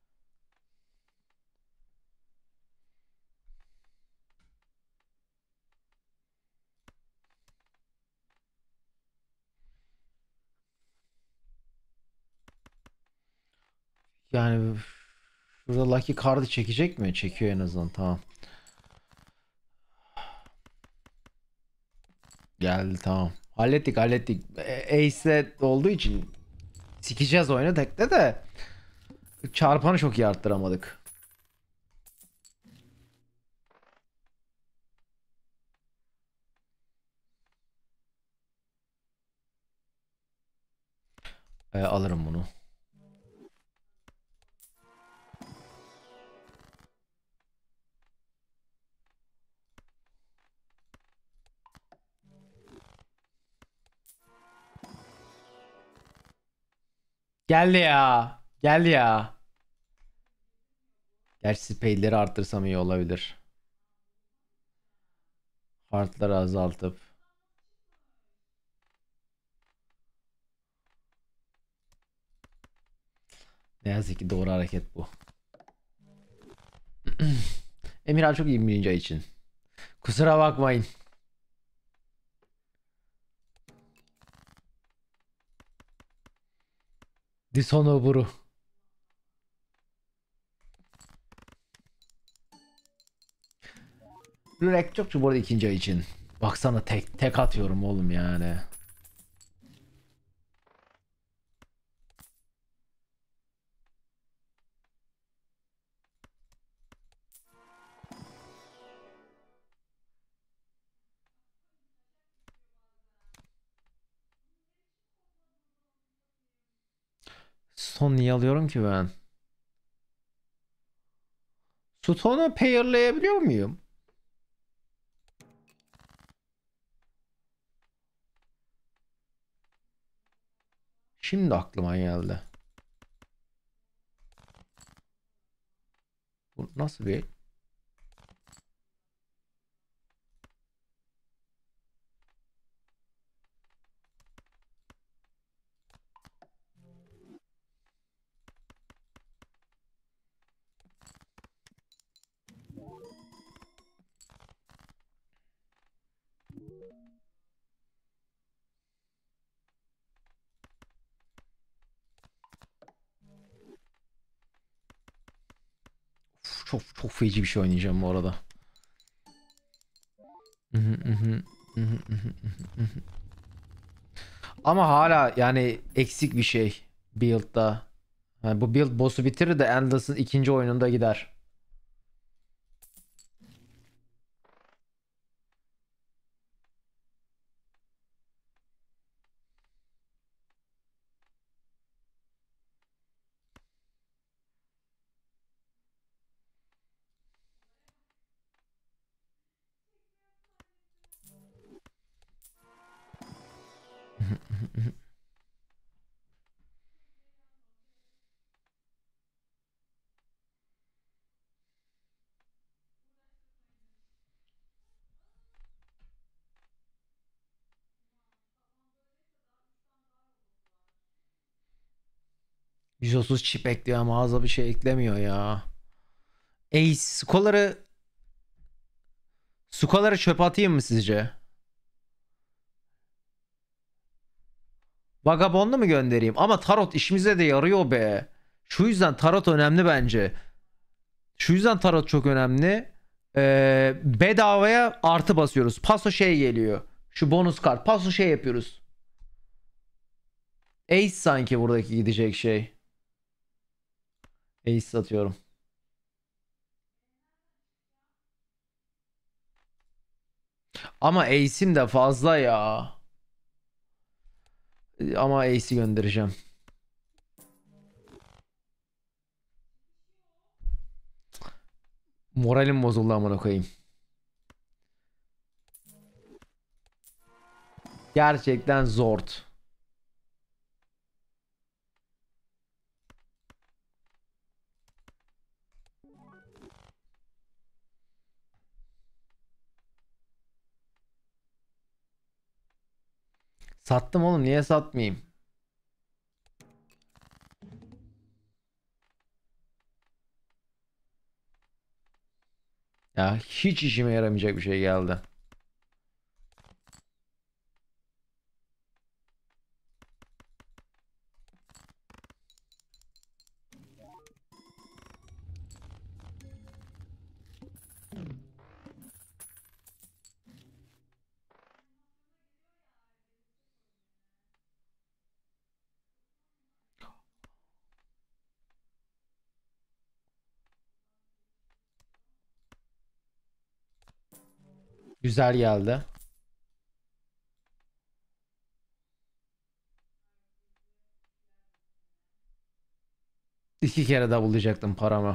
Yani şurada Lucky Card'ı çekecek mi? Çekiyor en azından, tamam. Geldi, tamam. Hallettik. Ace'de olduğu için sikeceğiz oyunu tekte de. Çarpanı çok iyi arttıramadık. Alırım bunu. Geldi ya. Geldi ya. Gerçi spade'leri arttırsam iyi olabilir. Fartları azaltıp. Ne yazık ki doğru hareket bu. Emirhan çok iyi birinci ay için. Kusura bakmayın. Dishonored'u. Yürek çok bu arada ikinci ay için. Baksana tek atıyorum oğlum yani. Son niye alıyorum ki ben? Stone'u pairlayabiliyor muyum? Şimdi aklıma geldi. Bu nasıl bir? Uf, çok feci bir şey oynayacağım bu arada. Ama hala yani eksik bir şey build'da. Ha, bu build boss'u bitirir de Endless'ın ikinci oyununda gider. %30 chip ekliyor ama ağza bir şey eklemiyor ya. Ace Skull'ları çöpe atayım mı sizce? Vagabond'u mu göndereyim? Ama tarot işimize de yarıyor be. Şu yüzden tarot önemli bence. Şu yüzden tarot çok önemli. Bedavaya artı basıyoruz. Paso şey geliyor. Şu bonus kart. Paso şey yapıyoruz. Ace sanki buradaki gidecek şey. Ace satıyorum. Ama Ace'im de fazla ya. Ama Ace'i göndereceğim. Moralim bozuldu amına koyayım. Gerçekten zort. Sattım oğlum, niye satmayayım? Ya hiç işime yaramayacak bir şey geldi. Güzel geldi. 2 kere double'layacaktım paramı.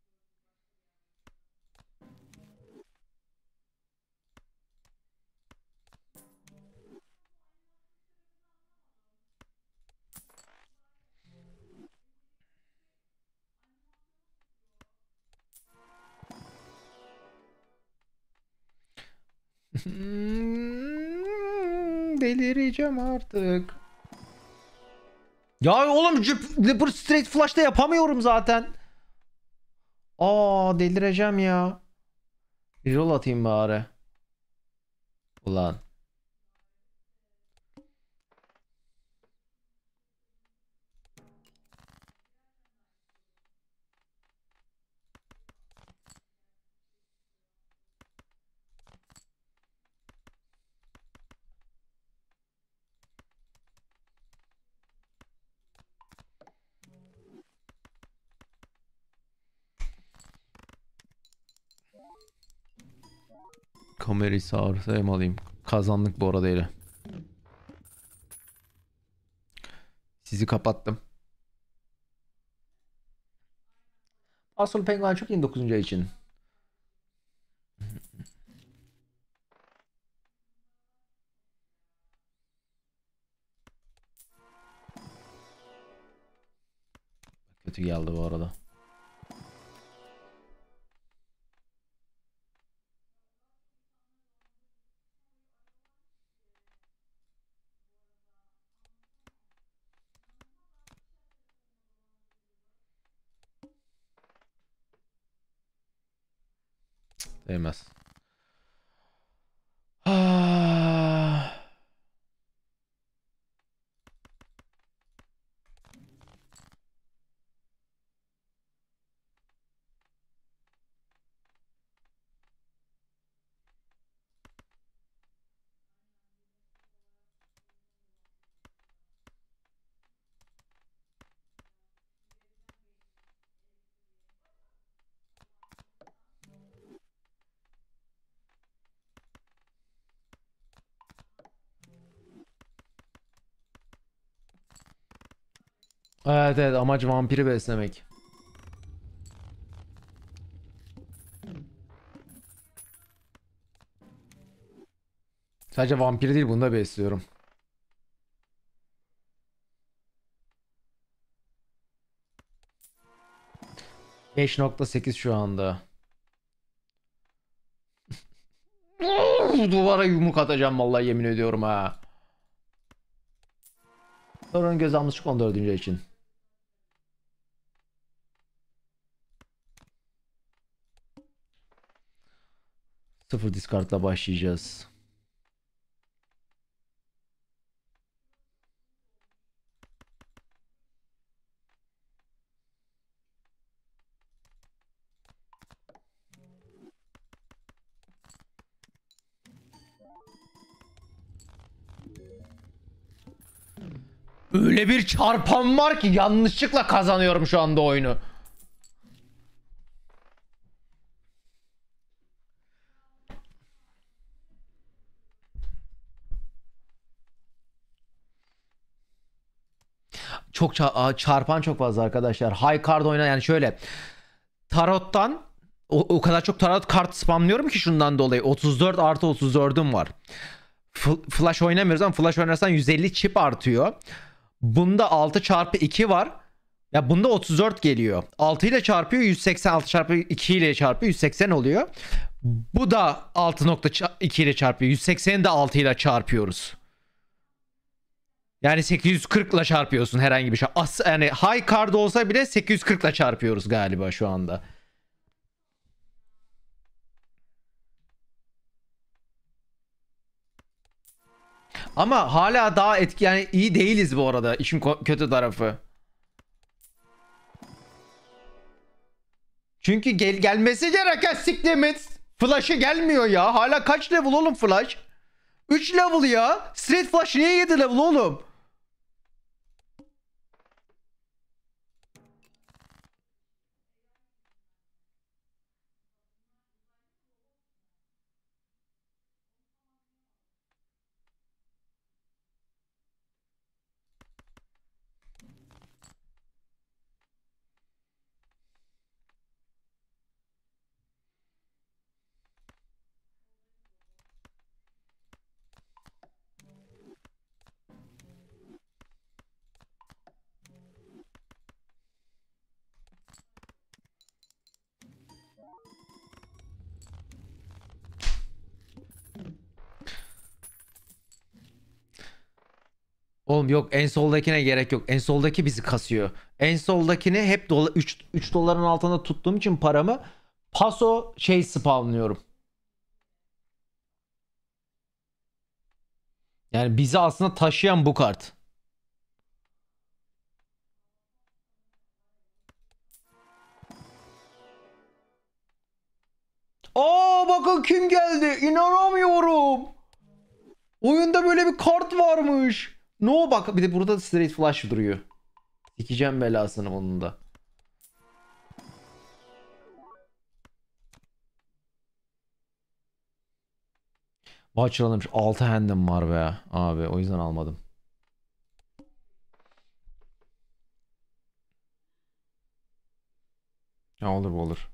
Delireceğim artık. Ya oğlum Leopard Straight Flash'ta yapamıyorum zaten. Aa, delireceğim ya. Reroll atayım bari. Ulan. Kamerayı sağırsayım alayım. Kazandık bu arada ile. Sizi kapattım. Asıl Penguen çok iyi 9. ay için. Kötü geldi bu arada. Değmez. Ah. Evet evet, amaç vampiri beslemek. Sadece vampiri değil, bunu da besliyorum. 5.8 şu anda. Duvara yumruk atacağım vallahi, yemin ediyorum ha. Sorun göz almışlık 14. için. Sıfır discardla başlayacağız. Öyle bir çarpan var ki yanlışlıkla kazanıyorum şu anda oyunu. Çok çarpan çok fazla arkadaşlar. High card oyna yani şöyle. Tarot'tan o kadar çok tarot kart spamlıyorum ki şundan dolayı. 34 artı 34'üm var. Flash oynamıyoruz ama flash oynarsan 150 chip artıyor. Bunda 6 çarpı 2 var. Ya bunda 34 geliyor. 6 ile çarpıyor 180, 6 çarpı 2 ile çarpıyor 180 oluyor. Bu da 6.2 ile çarpıyor. 180'i de 6 ile çarpıyoruz. Yani 840 ile çarpıyorsun herhangi bir şey. Yani high card olsa bile 840 ile çarpıyoruz galiba şu anda. Ama hala daha etki, yani iyi değiliz bu arada, işin kötü tarafı. Çünkü gelmesi gereken siklemit flash'ı gelmiyor ya. Hala kaç level oğlum flash? 3 level ya. Straight flash niye 7 level oğlum? Oğlum yok, en soldakine gerek yok. En soldaki bizi kasıyor. En soldakini hep 3 doların altında tuttuğum için paramı paso şey spawnlıyorum. Yani bizi aslında taşıyan bu kart. Aa bakın kim geldi. İnanamıyorum. Oyunda böyle bir kart varmış. No bak, bir de burada straight flash duruyor. Sikeceğim belasını onun da. Watchlanmış 6 hand'im var be abi, o yüzden almadım. Ya olur bu olur.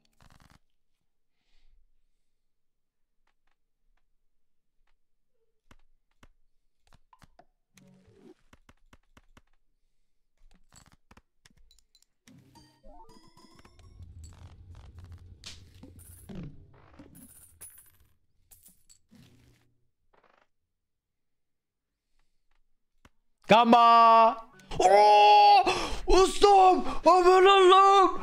Gamba! Oo! Ustam! Aman Allah'ım!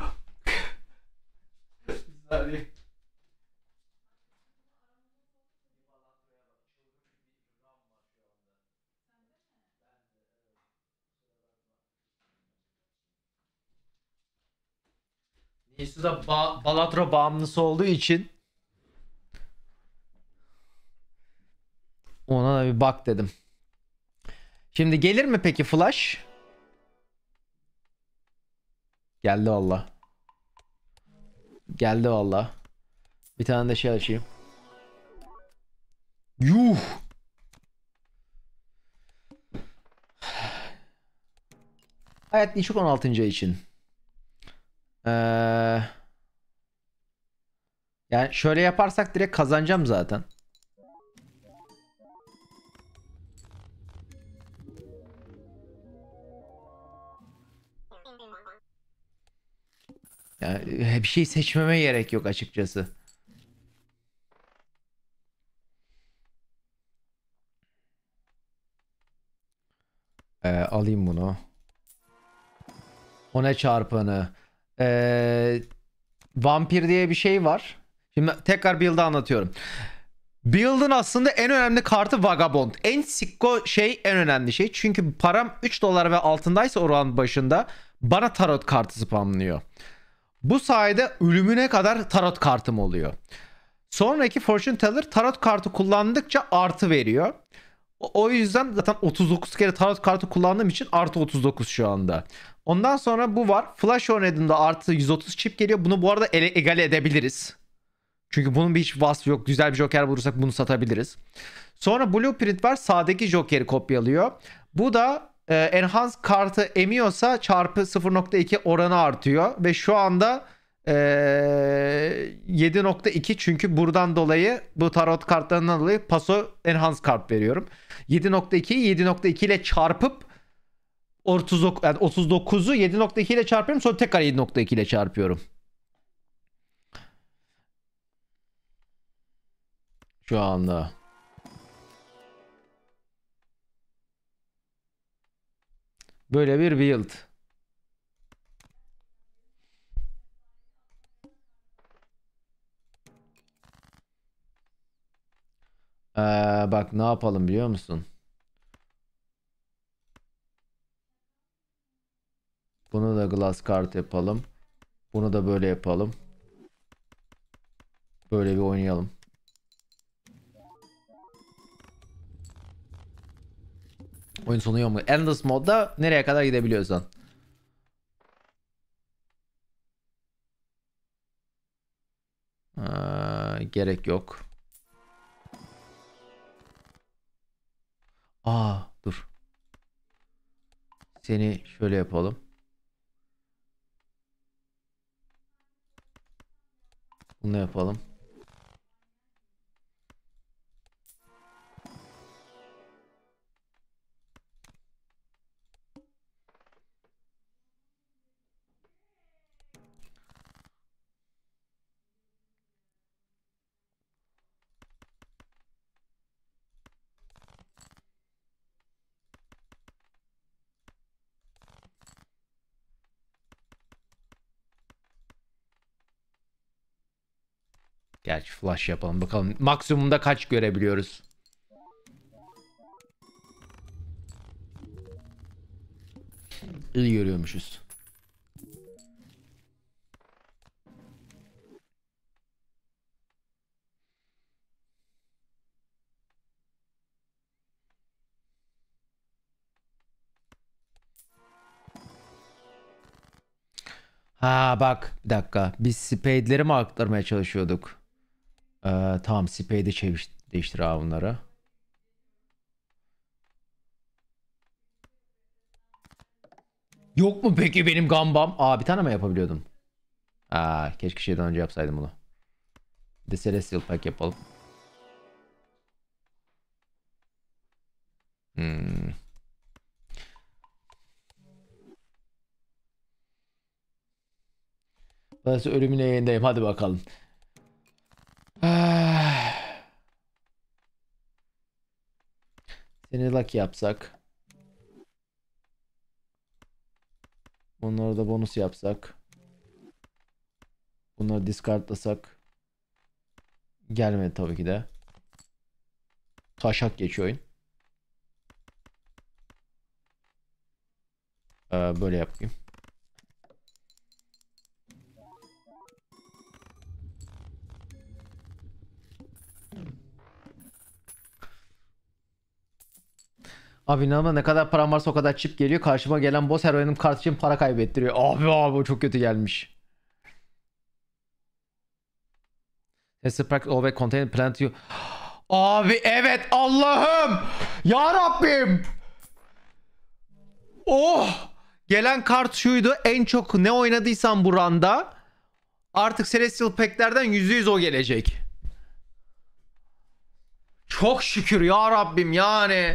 Nisu da Balatro bağımlısı olduğu için ona da bir bak dedim. Şimdi gelir mi peki flash? Geldi valla. Geldi valla. Bir tane de şey açayım. Yuh! Hayat Nişuk 16. ay için. Ee, Yani şöyle yaparsak direkt kazanacağım zaten. Yani bir şey seçmeme gerek yok açıkçası. Alayım bunu. O ne çarpanı? Ee, Vampir diye bir şey var. Şimdi tekrar build'ı anlatıyorum. Build'ın aslında en önemli kartı Vagabond. En sikko şey, en önemli şey. Çünkü param 3 dolar ve altındaysa oranın başında bana tarot kartı spamlıyor. Bu sayede ölümüne kadar tarot kartım oluyor. Sonraki Fortune Teller tarot kartı kullandıkça artı veriyor. O yüzden zaten 39 kere tarot kartı kullandığım için artı 39 şu anda. Ondan sonra bu var. Flash oynadığımda artı 130 çip geliyor. Bunu bu arada egale edebiliriz. Çünkü bunun bir hiç vasfı yok. Güzel bir joker bulursak bunu satabiliriz. Sonra Blueprint var. Sağdaki jokeri kopyalıyor. Bu da Enhance kartı emiyorsa çarpı 0.2 oranı artıyor. Ve şu anda 7.2 çünkü buradan dolayı bu tarot kartlarından dolayı paso Enhance kart veriyorum. 7.2'yi 7.2 ile çarpıp 39'u 7.2 ile çarpıyorum, sonra tekrar 7.2 ile çarpıyorum. Şu anda. Böyle bir build. Bak ne yapalım biliyor musun? Bunu da glass card yapalım. Bunu da böyle yapalım. Böyle bir oynayalım. Oyun sonu yok mu? Endless modda nereye kadar gidebiliyorsan. Gerek yok. Dur. Seni şöyle yapalım. Bunu yapalım. Gerçi flash yapalım bakalım. Maksimumda kaç görebiliyoruz? İyi görüyormuşuz. Bak bir dakika. Biz spade'leri mi aktarmaya çalışıyorduk? Tamam, spade'i değiştir abi bunları. Yok mu peki benim gambam? Bir tane mi yapabiliyordum? Keşke şeyden önce yapsaydım bunu. Bir de Celestial Pack yapalım. Hmm. Burası ölümüne yayındayım. Hadi bakalım. Seni lucky yapsak. Bunları da bonus yapsak. Bunları discardlasak. Gelmedi tabii ki de. Taşak geçiyor oyun. Böyle yapayım. Abi inanma, ne kadar param varsa o kadar çip geliyor. Karşıma gelen boss her oyunum kart için para kaybettiriyor. Abi o çok kötü gelmiş. Test practice all contain plant you. Abi evet, Allah'ım. Ya Rabbim. Oh. Gelen kart şuydu. En çok ne oynadıysan bu randa artık Celestial Pack'lerden %100 o gelecek. Çok şükür ya Rabbim yani.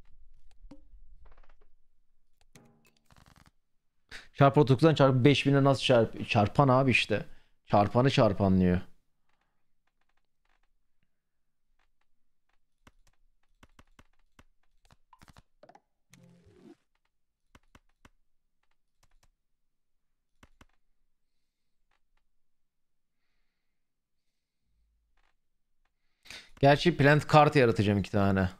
Çarpı 30'dan çarpı 5000'e nasıl çarpan abi işte. Çarpanı çarpanlıyor. Gerçi plant kart yaratacağım 2 tane.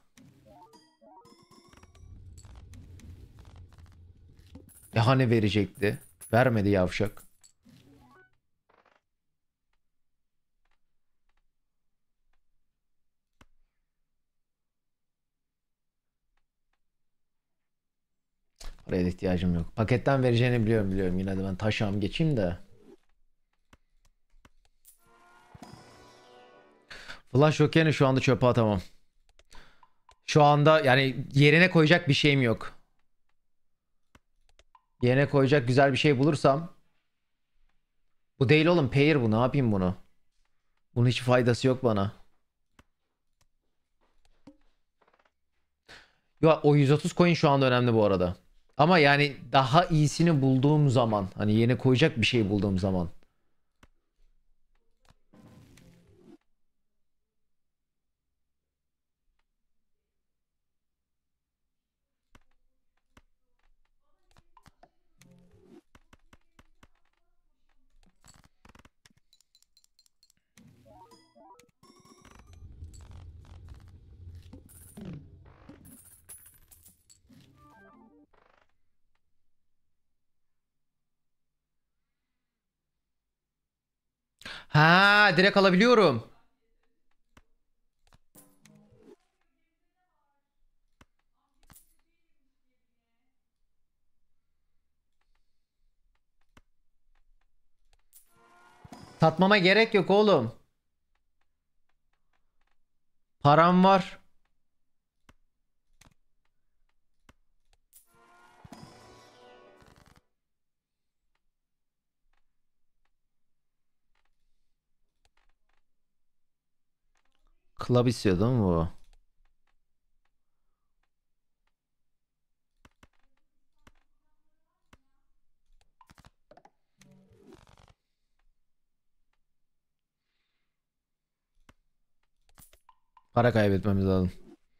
Ya hani verecekti? Vermedi yavşak. Paraya da ihtiyacım yok. Paketten vereceğini biliyorum. Yine de ben taşağım geçeyim de. Flash yok yani şu anda çöpe atamam. Şu anda yani yerine koyacak bir şeyim yok. Yerine koyacak güzel bir şey bulursam. Bu değil oğlum, pair bu, ne yapayım bunu? Bunun hiç faydası yok bana. Ya o 130 coin şu anda önemli bu arada. Ama yani daha iyisini bulduğum zaman, hani yerine koyacak bir şey bulduğum zaman. Ha, direkt alabiliyorum. Satmama gerek yok oğlum. Param var. Club istiyor değil mi bu? Para kaybetmemiz lazım.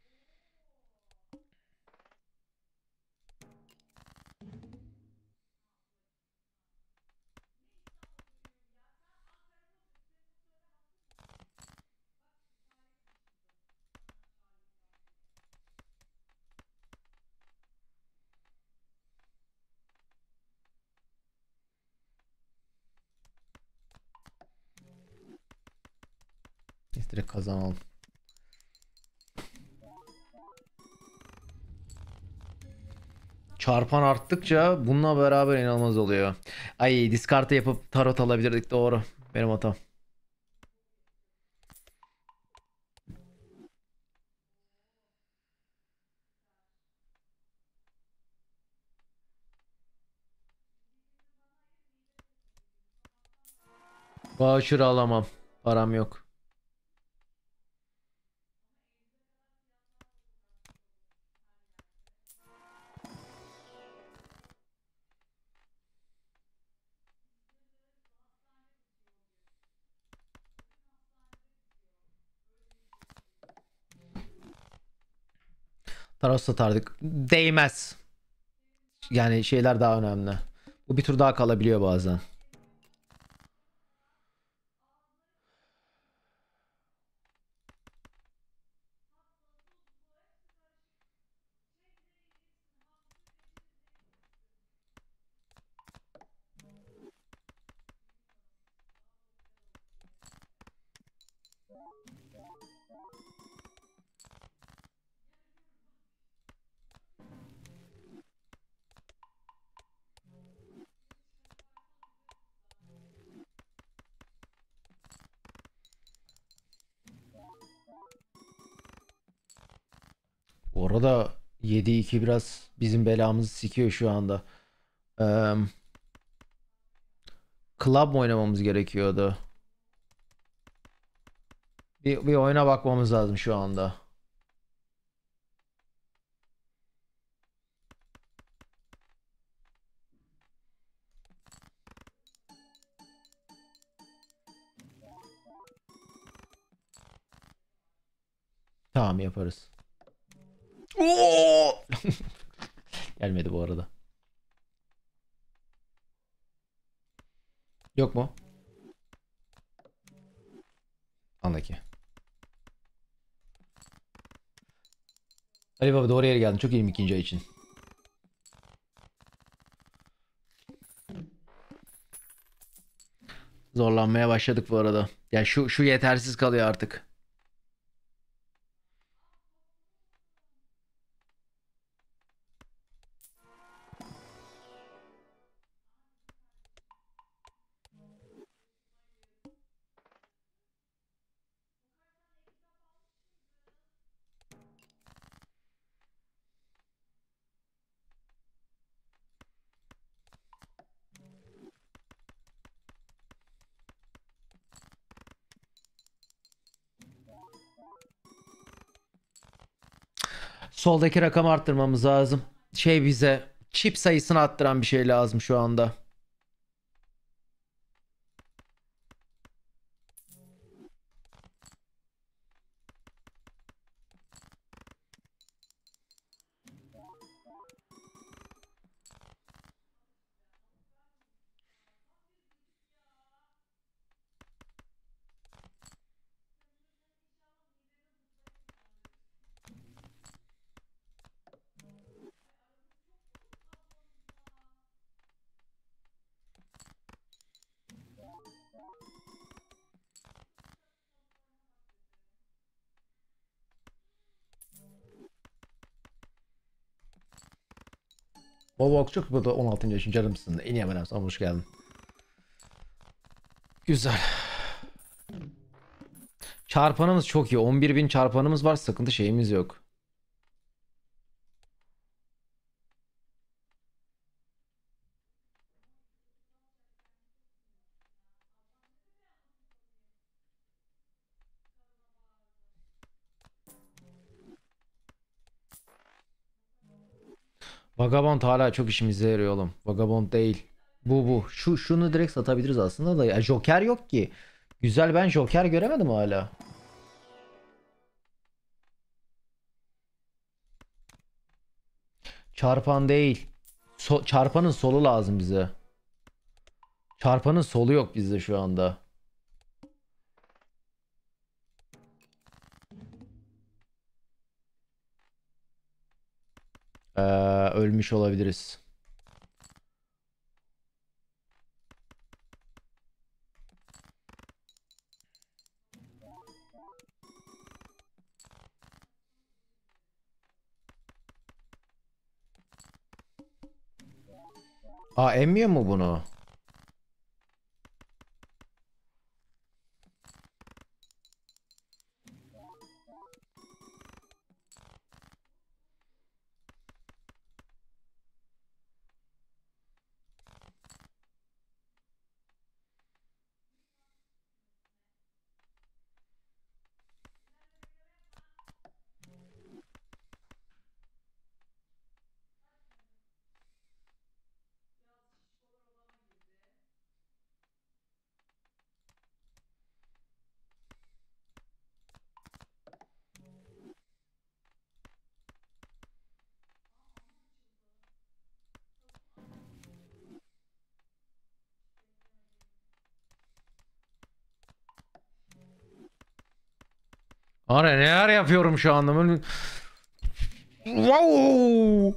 Biz direkt kazanalım. Çarpan arttıkça bununla beraber inanılmaz oluyor. Ay, discard'ı yapıp tarot alabilirdik, doğru. Benim hatam. Voucher alamam. Param yok. Tarot satardık. Değmez. Yani şeyler daha önemli. Bu bir tur daha kalabiliyor bazen. Bu arada 7-2 biraz bizim belamızı sikiyor şu anda. Eee Club mı oynamamız gerekiyordu? Bir oyuna bakmamız lazım şu anda. Tamam yaparız. Oo! Gelmedi bu arada. Yok mu? Anla ki. Ali Baba doğru yere geldin. Çok iyiyim ikinci ay için. Zorlanmaya başladık bu arada. Ya şu yetersiz kalıyor artık. Soldaki rakamı arttırmamız lazım. Şey bize çip sayısını arttıran bir şey lazım şu anda. Bobok çok bu da 16. yaşın canımsın. En iyi hemen sana hoş geldin. Güzel. Çarpanımız çok iyi. 11.000 çarpanımız var. Sıkıntı şeyimiz yok. Vagabond hala çok işimize yarıyor oğlum. Vagabond değil. Bu. Şunu direkt satabiliriz aslında da. Ya Joker yok ki. Güzel, ben Joker göremedim hala. Çarpan değil. Çarpanın solu lazım bize. Çarpanın solu yok bizde şu anda. Ee, Ölmüş olabiliriz. Aa, emmiyor mu bunu? Ara neler yapıyorum şu anda? Wow!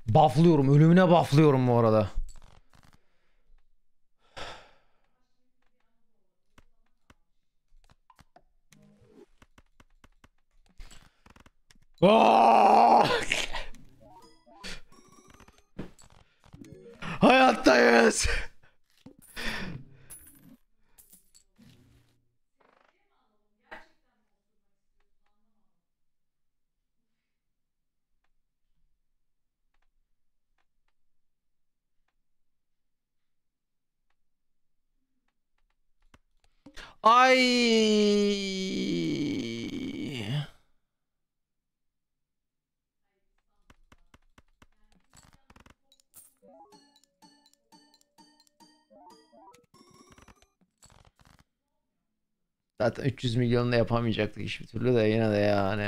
Bufflıyorum. Ölümüne bufflıyorum bu arada. Aa! Hayattayız. Ay. Zaten 300 milyonu da yapamayacaktık hiçbir türlü de yine de yani.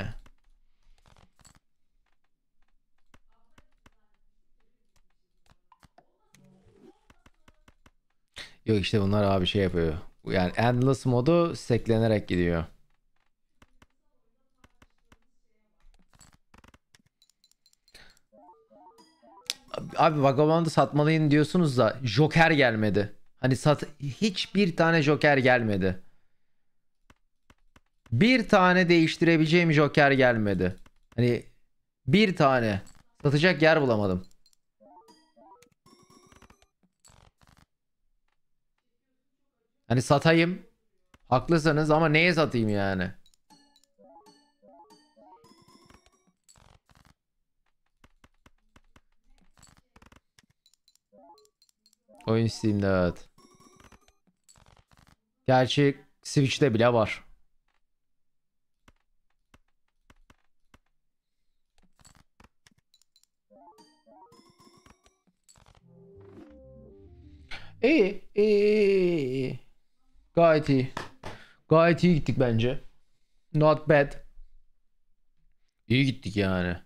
Yok işte bunlar abi şey yapıyor. Yani endless modu stacklenerek gidiyor. Abi Vagabond'u satmalıyım diyorsunuz da Joker gelmedi. Hani hiçbir tane Joker gelmedi. Bir tane değiştirebileceğim Joker gelmedi. Hani bir tane. Satacak yer bulamadım. Hani satayım. Haklısınız ama neye satayım yani? Oyun Steam'de evet. Gerçi Switch'te bile var. İyi, iyi. Gayet iyi. Gayet iyi gittik bence. Not bad. İyi gittik yani.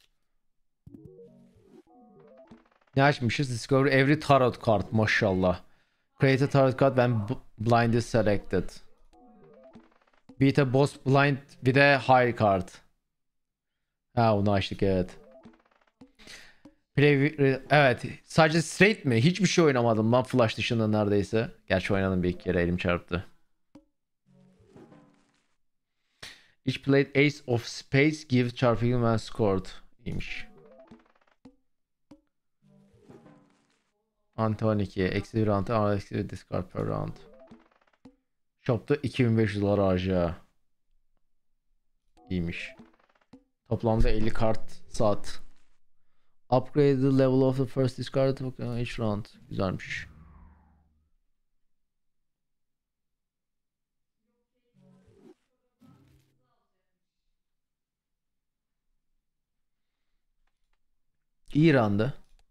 Ne açmışız? Discover every tarot card maşallah. Create a tarot card when blind is selected. Beat a boss blind with a high card. Ha onu açtık evet. Evet. Sadece straight mi? Hiçbir şey oynamadım lan Flash dışında neredeyse. Gerçi oynadım bir iki kere elim çarptı. Each played Ace of Spades gives çarpı when scored. İyiymiş. Ante 12. Eksi bir ante. Eksi bir discard per round. Shop'ta 2500 dolar harca. İyiymiş. Toplamda 50 kart saat. Upgrade the level of the first discard token each round. Güzelmiş. İran'da.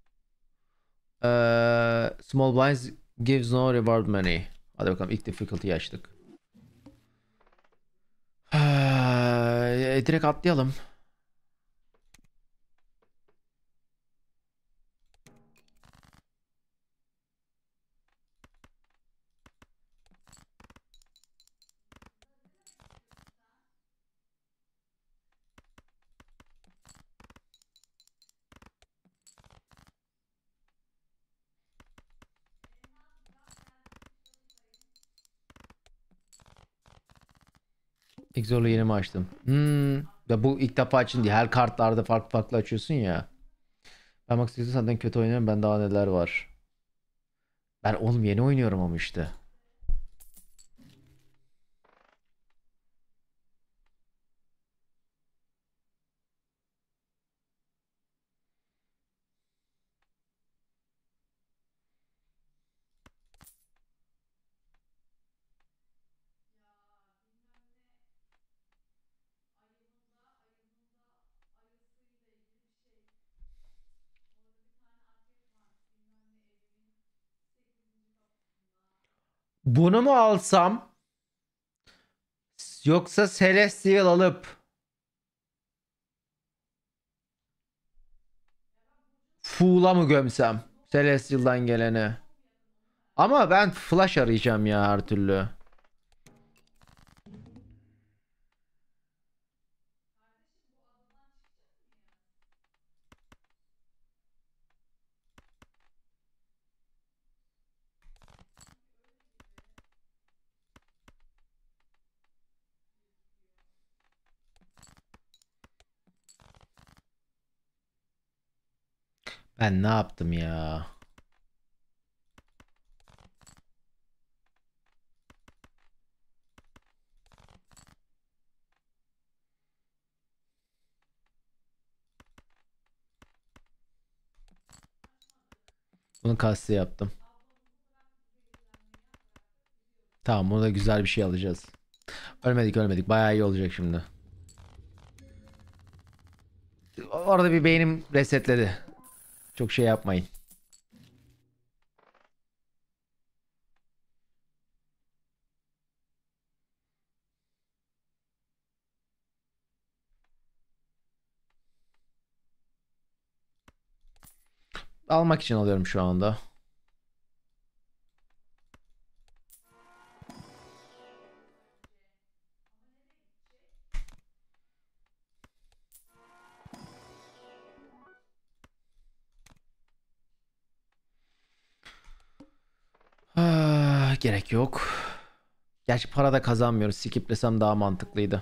Small blinds gives no reward money. Hadi bakalım ilk difficulty açtık. Direkt atlayalım. Exor'u yeni mi açtım? Ya bu ilk defa açın diye her kartlarda farklı farklı açıyorsun ya. Ben bak istiyorsan zaten kötü oynuyorum. Ben daha neler var. Ben oğlum yeni oynuyorum ama işte. Bunu mu alsam yoksa Celestial alıp Fool'a mı gömsem? Celestial'dan gelene. Ama ben Flash arayacağım ya her türlü. Ben ne yaptım ya? Bunu kasti yaptım. Tamam, burada güzel bir şey alacağız. Ölmedik ölmedik. Bayağı iyi olacak şimdi. Orada bir beynim resetledi. Çok şey yapmayın. Almak için alıyorum şu anda. Gerek yok. Gerçi para da kazanmıyoruz. Skiplesem daha mantıklıydı.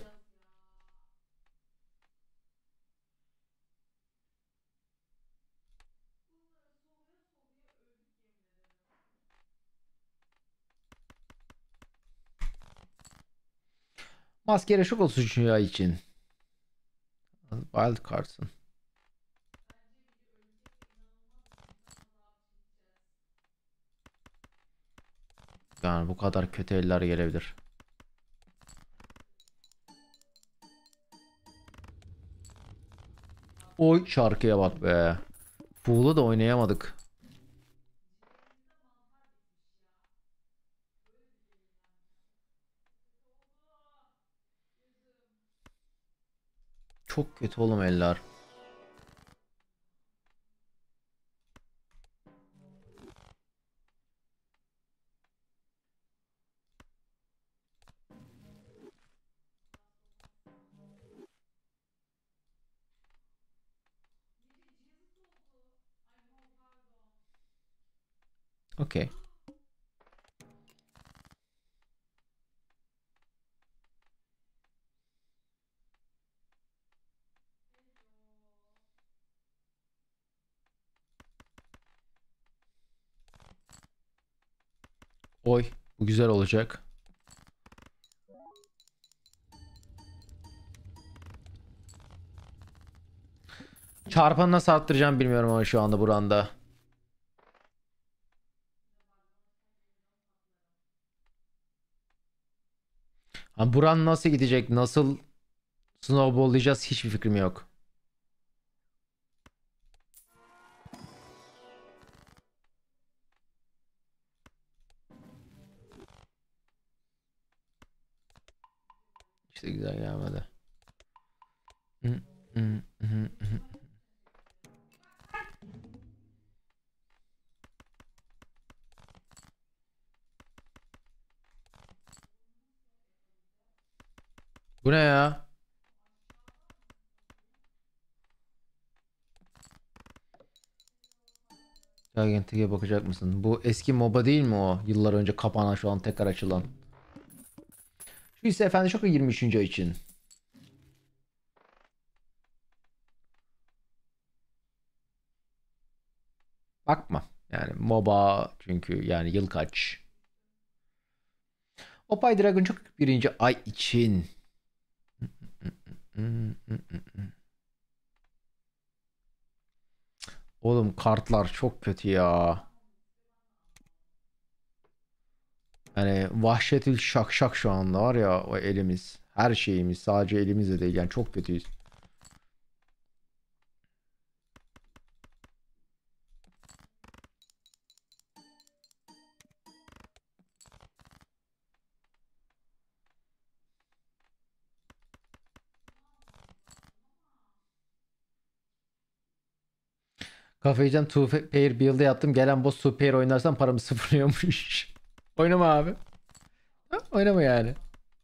Maskere şok olsun ya için. Wild Cards'ın. Yani bu kadar kötü eller gelebilir. Oy şarkıya bak be. Fool'u da oynayamadık. Çok kötü oğlum eller. Okey. Oy. Bu güzel olacak. Çarpanı nasıl arttıracağım bilmiyorum ama şu anda buranda. Ha, buran nasıl gidecek? Nasıl snowball'layacağız? Hiçbir fikrim yok. İşte güzel gelmedi. Bu ne ya? Gigantic'e bakacak mısın? Bu eski MOBA değil mi o? Yıllar önce kapanan şu an tekrar açılan. Şu ise efendim çok 23. ay için. Bakma. Yani MOBA çünkü yani yıl kaç. Opay Dragon çok 1. ay için. Oğlum kartlar çok kötü ya. Yani vahşetül şak şu anda var ya o elimiz. Her şeyimiz sadece elimizde değil yani çok kötüyüz. Kafayıcan two pair build'e yaptım. Gelen boss two pair oynarsan paramı sıfırlıyormuş. Oynama abi. Ha, oynama yani.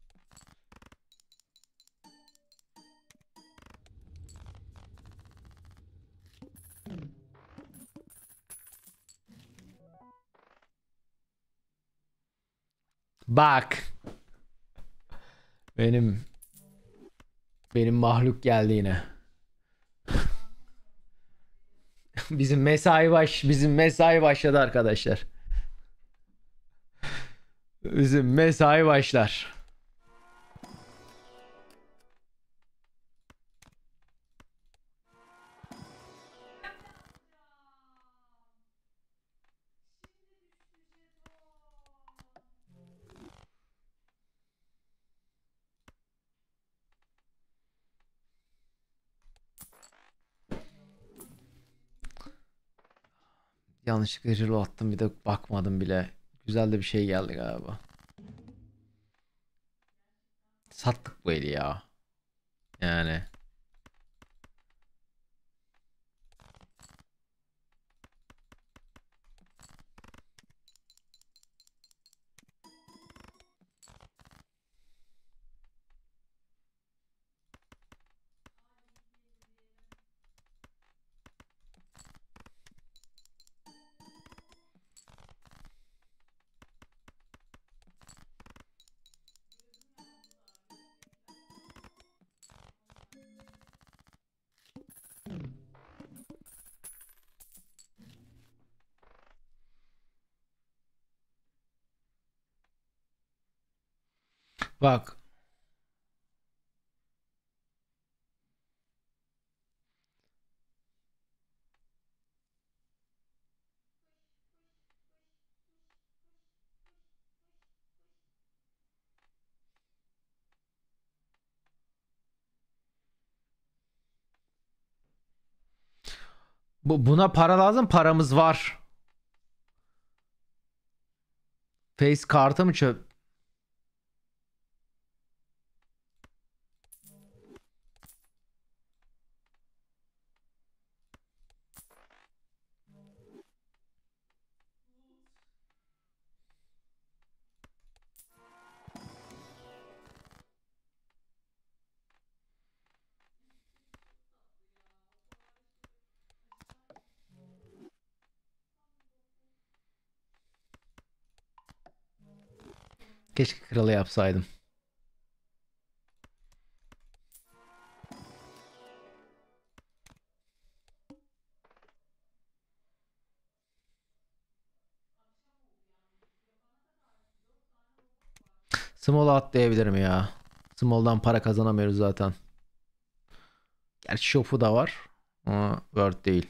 Bak. Benim benim mahluk geldi yine. Bizim mesai başladı arkadaşlar. Bizim mesai başlar. Yanlışlıkla reload attım, bir de bakmadım bile. Güzel de bir şey geldi galiba. Sattık bu eli ya. Yani. Bak. Buna para lazım. Paramız var. Face kartı mı çöp? Keşke kralı yapsaydım. Small'a atlayabilirim ya. Small'dan para kazanamıyoruz zaten. Gerçi shop'u da var. Ama Word değil.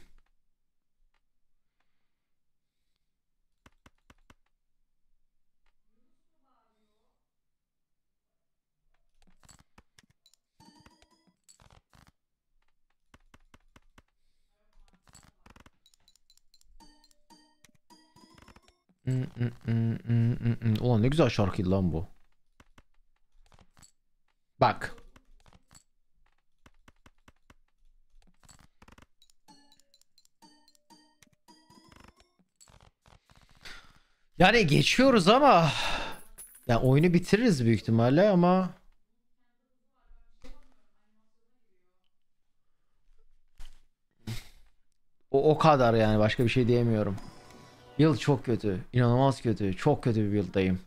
Ulan ne güzel şarkıydı lan bu. Bak. Yani geçiyoruz ama yani oyunu bitiririz büyük ihtimalle ama o kadar, yani başka bir şey diyemiyorum. Build çok kötü. İnanılmaz kötü. Çok kötü bir build'dayım.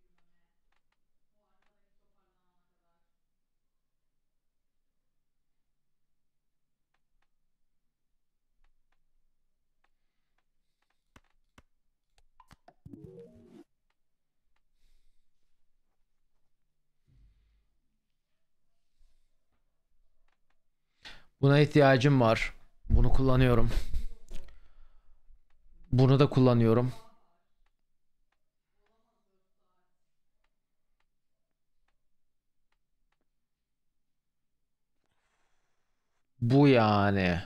Buna ihtiyacım var. Bunu kullanıyorum. Bunu da kullanıyorum. Bu yani.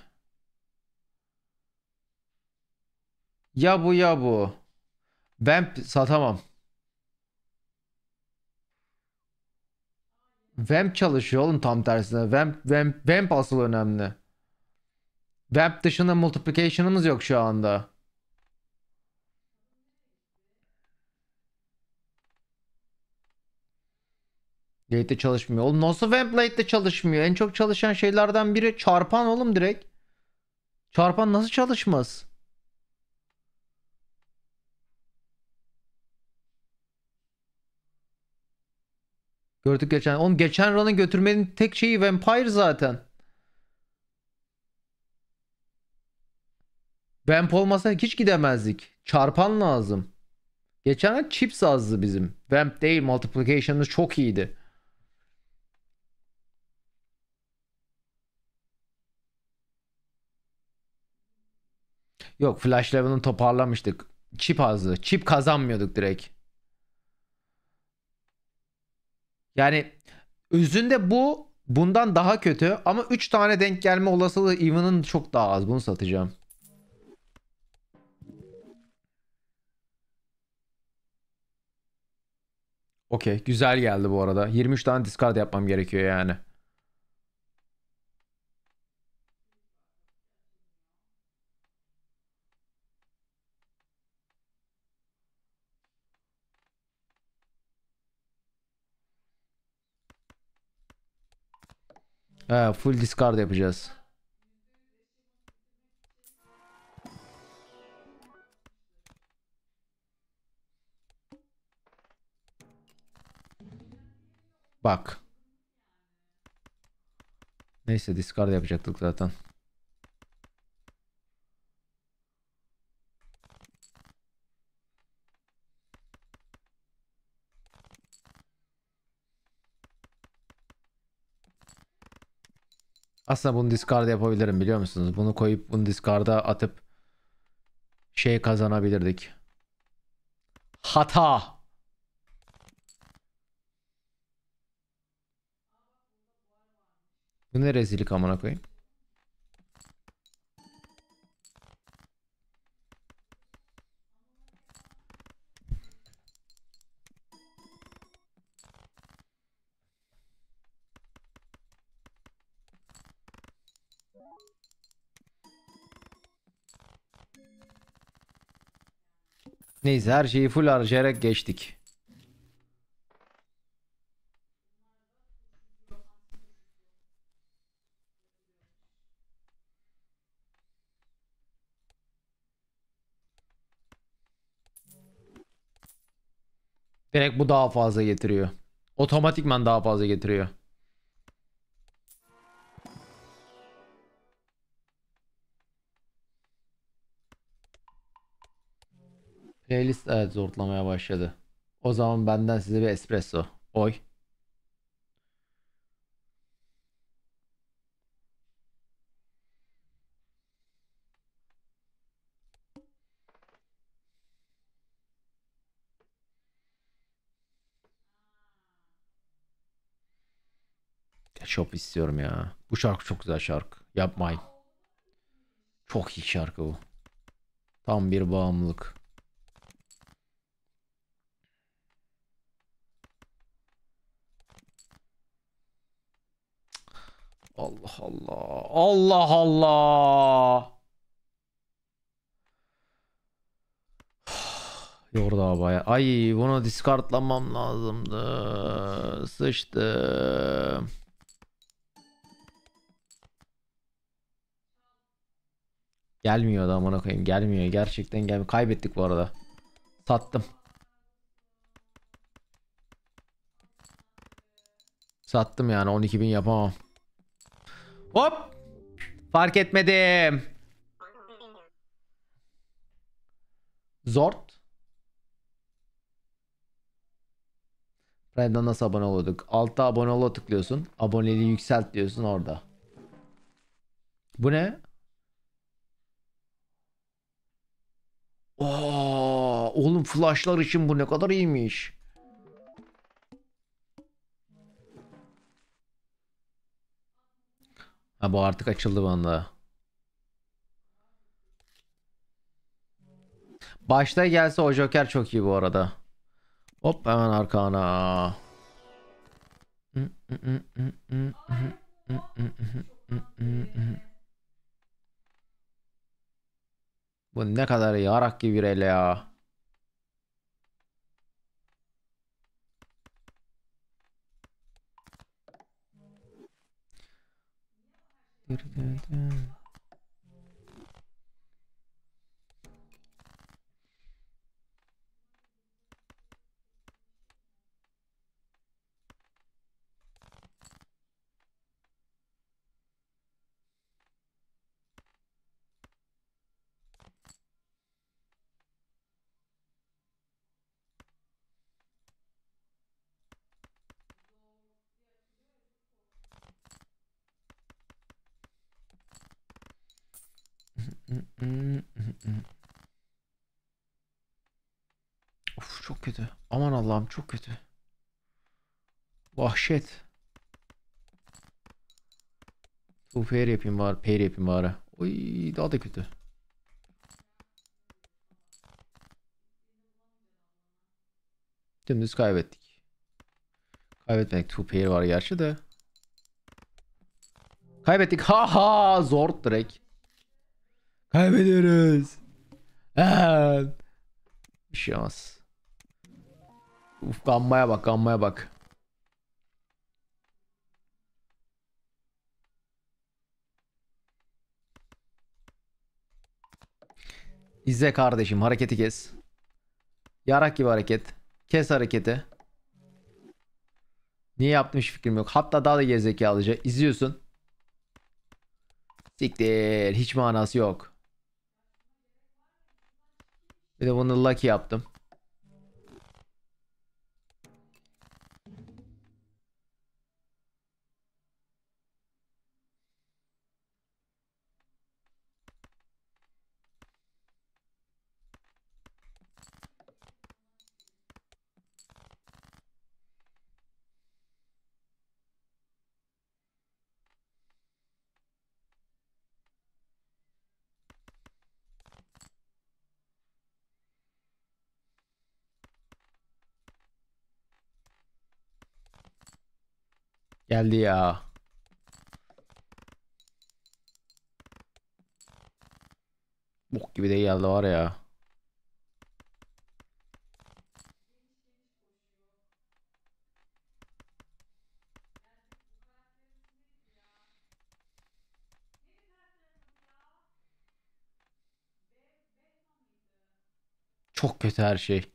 Ya bu ya bu. Vamp satamam. Vamp çalışıyor oğlum tam tersine. Vamp asıl önemli. Vamp dışında multiplication'ımız yok şu anda. Late'de çalışmıyor. Oğlum nasıl Vamp Late'de çalışmıyor? En çok çalışan şeylerden biri çarpan oğlum direkt. Çarpan nasıl çalışmaz? Gördük geçen. Oğlum geçen run'ı götürmenin tek şeyi Vampire zaten. Vamp olmasa hiç gidemezdik. Çarpan lazım. Geçen ay chips azdı bizim. Vamp değil, multiplication'ımız çok iyiydi. Yok, flash level'ını toparlamıştık. Chip azdı. Chip kazanmıyorduk direkt. Yani özünde bu bundan daha kötü ama 3 tane denk gelme olasılığı even'ın çok daha az. Bunu satacağım. Okey. Güzel geldi bu arada. 23 tane discard yapmam gerekiyor yani. He, full discard yapacağız. Bak. Neyse, discard yapacaktık zaten. Aslında bunu discard yapabilirim, biliyor musunuz? Bunu koyup bunu discard'a atıp şey kazanabilirdik. Hata. Bu ne rezillik amına koyayım. Neyse, her şeyi full harcayarak geçtik. Direkt bu daha fazla getiriyor. Otomatikman daha fazla getiriyor. Playlist, evet, zorlamaya başladı. O zaman benden size bir espresso. Oy. Çok istiyorum ya. Bu şarkı çok güzel şarkı. Yapmayın. Çok iyi şarkı bu. Tam bir bağımlılık. Allah Allah. Allah Allah. Yordu abi baya. Ay, bunu discardlamam lazımdı. Sıçtım. Gelmiyor da amına koyayım. Gelmiyor. Gerçekten gelmiyor. Kaybettik bu arada. Sattım. Sattım yani, 12.000 yapamam. Hop! Fark etmedim. Zort. Prime'dan nasıl abone oluyorduk? Altta abone ol'a tıklıyorsun. Aboneliği yükselt diyorsun orada. Bu ne? Oo, oğlum flashlar için bu ne kadar iyiymiş. Ha, bu artık açıldı bana. Başta gelse o Joker çok iyi bu arada. Hop, hemen arkana. Bu ne kadar yarak gibi bir el ya. Of çok kötü. Aman Allah'ım çok kötü. Vahşet. Bu fair yapayım var. Pair yapayım bari. Oy daha da kötü. Dümdüz kaybettik. Kaybetmedik. Two pair var gerçi de. Kaybettik. Ha ha zor direkt. Kaybediyoruz. Bir şey olmaz. Uf gammaya bak gammaya bak. İzle kardeşim hareketi kes. Yarak gibi hareket. Kes hareketi. Niye yaptım hiç fikrim yok. Hatta daha da gerizekalıca. İzliyorsun. Siktir. Hiç manası yok. Bir de bunu lucky yaptım. Geldi ya. Bok gibi de geldi var ya. Çok kötü her şey.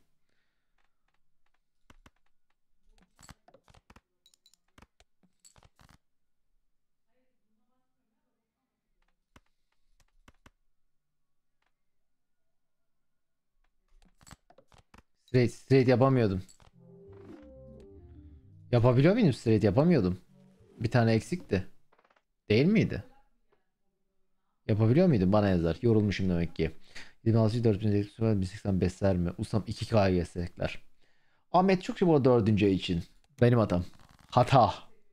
Straight yapamıyordum. Yapabiliyor muyum straight yapamıyordum. Bir tane eksikti. Değil miydi? Yapabiliyor muydum? Bana yazar. Yorulmuşum demek ki. 26 4000 1085'ler mi? Ustam 2K destekler. Ahmet çok bu 4. ay için. Benim hatam. Hata.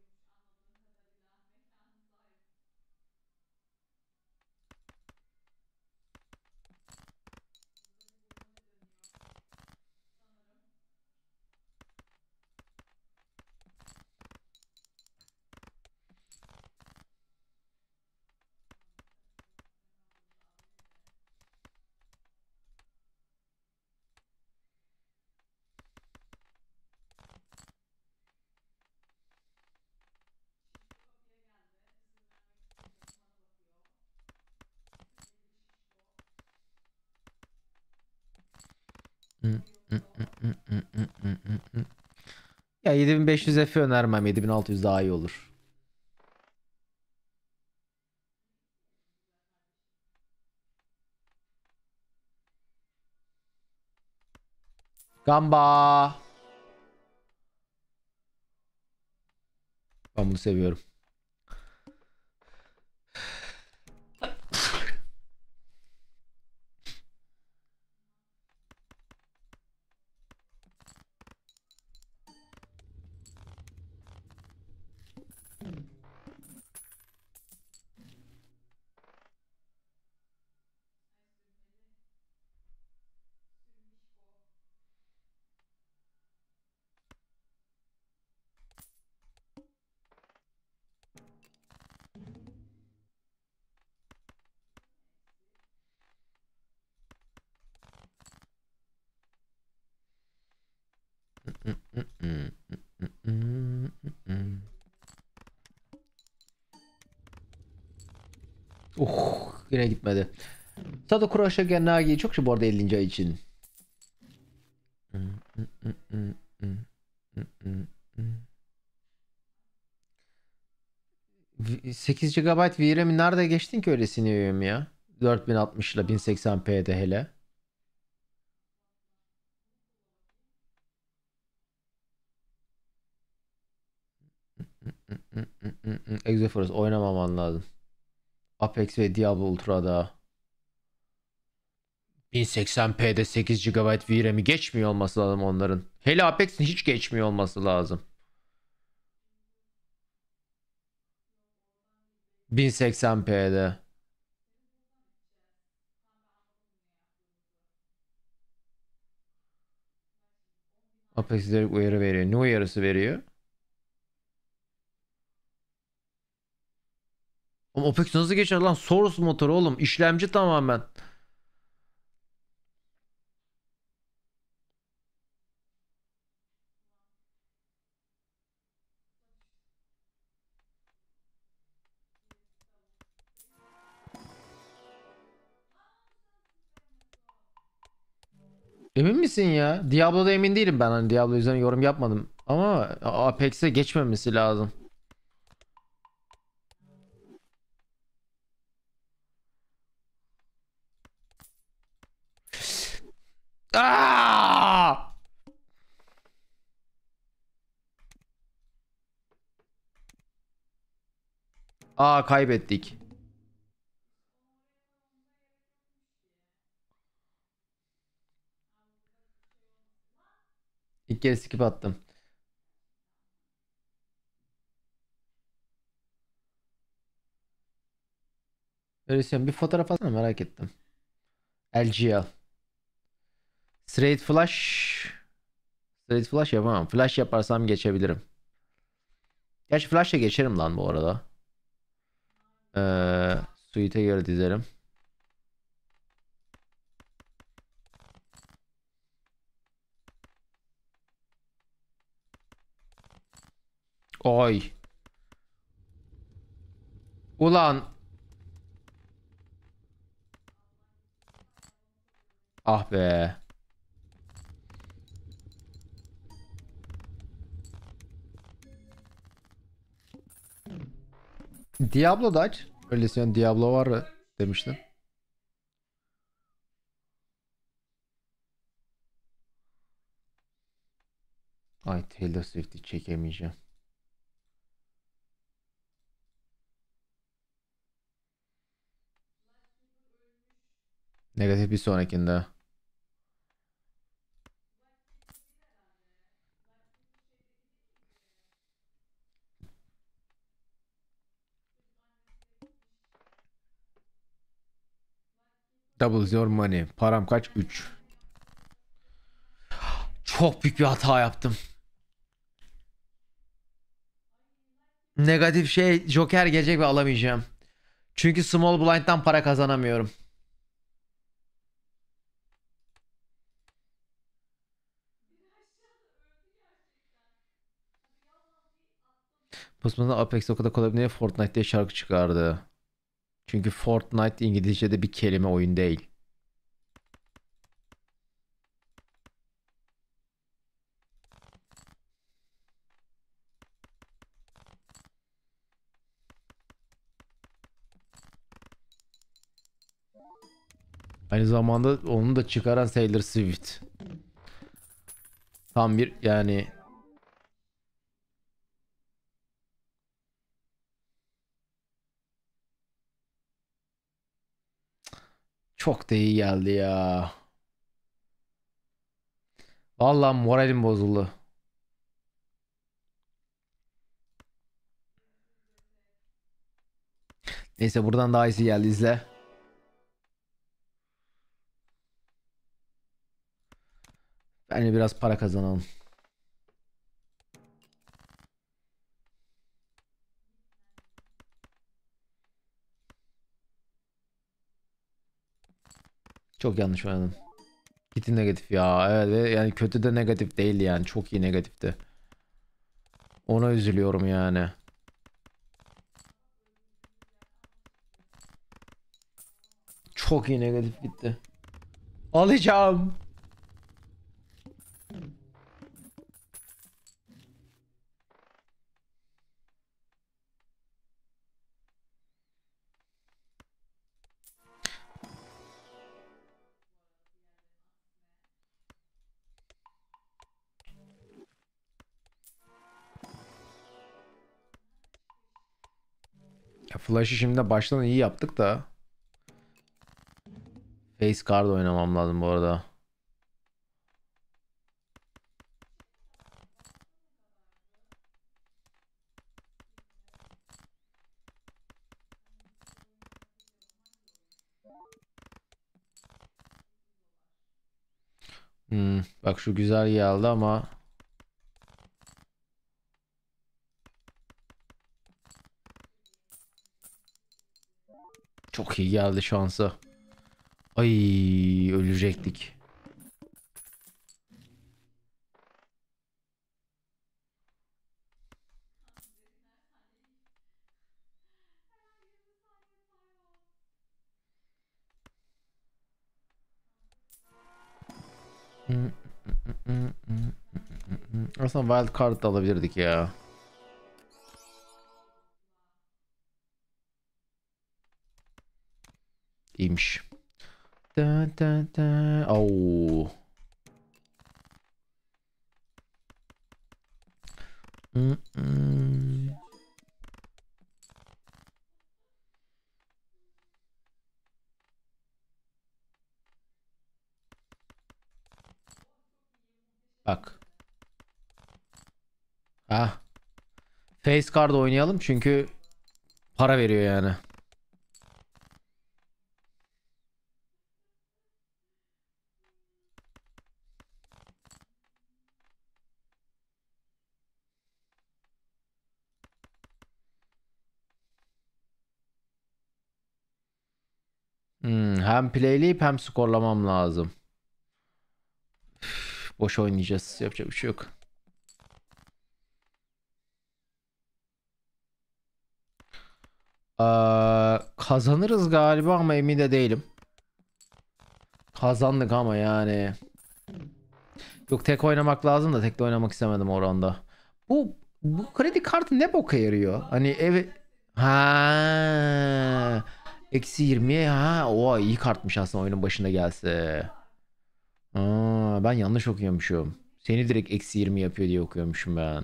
Ya 7500 F önermem. 7600 daha iyi olur. Gamba. Ben bunu seviyorum. Yine gitmedi. Sado Kuroşa Genagi çok şu bu arada 50. ay için. 8 GB VRAM'i nerede geçtin ki öyle siniyorum ya? 4060 ile 1080p'de hele. Exoforce oynamaman lazım. Apex ve Diablo Ultra'da. 1080p'de 8 GB VRAM'i geçmiyor olması lazım onların. Hele Apex'in hiç geçmiyor olması lazım. 1080p'de. Apex direkt uyarı veriyor. Ne uyarısı veriyor? Oğlum Apex nasıl geçer lan? Source motoru oğlum. İşlemci tamamen. Emin misin ya? Diablo'da emin değilim ben. Hani Diablo üzerine yorum yapmadım. Ama Apex'e geçmemesi lazım. Aa! Kaybettik. İlk kere skip attım. Öyle bir fotoğraf atsana, merak ettim. LGL. Straight flash. Straight flash yapamam. Flash yaparsam geçebilirim. Gerçi flash'la geçerim lan bu arada. Suite'e göre dizerim. Oy. Ulan. Ah be. Diablo da aç. Öyleyse yani Diablo var demiştin. Ay Taylor Swift'i çekemeyeceğim. Negatif bir sonrakinde. Double your money. Param kaç? 3. Çok büyük bir hata yaptım. Negatif şey Joker gelecek ve alamayacağım. Çünkü Small Blind'dan para kazanamıyorum. Postman'da Apex o kadar kolay niye Fortnite diye şarkı çıkardı? Çünkü Fortnite İngilizce'de bir kelime, oyun değil. Aynı zamanda onu da çıkaran Taylor Swift. Tam bir yani çok da iyi geldi ya. Vallahi moralim bozuldu. Neyse buradan daha iyisi geldi, izle. Bence biraz para kazanalım. Çok yanlış oynadım. Gitti negatif ya. Evet yani kötü de negatif değil yani. Çok iyi negatifti. Ona üzülüyorum yani. Çok iyi negatif gitti. Alacağım. Ya Flash'ı şimdi baştan iyi yaptık da. Face card oynamam lazım bu arada. Bak şu güzel geldi ama çok iyi geldi şansı. Ay, ölecektik. Aslında wild card da alabilirdik ya. İyiymiş. Da, da, da. Oo. Bak. Ha. Face card oynayalım çünkü para veriyor yani. Hem playleyip hem skorlamam lazım. Boş oynayacağız. Yapacak bir şey yok. Kazanırız galiba ama emin de değilim. Kazandık ama yani. Yok, tek oynamak lazım da tek de oynamak istemedim oranda. Bu kredi kartı ne boka yarıyor? Hani ha, eksi 20, ha, o iyi kartmış aslında oyunun başında gelse. Ben yanlış okuyormuşum. Seni direkt eksi 20 yapıyor diye okuyormuşum ben.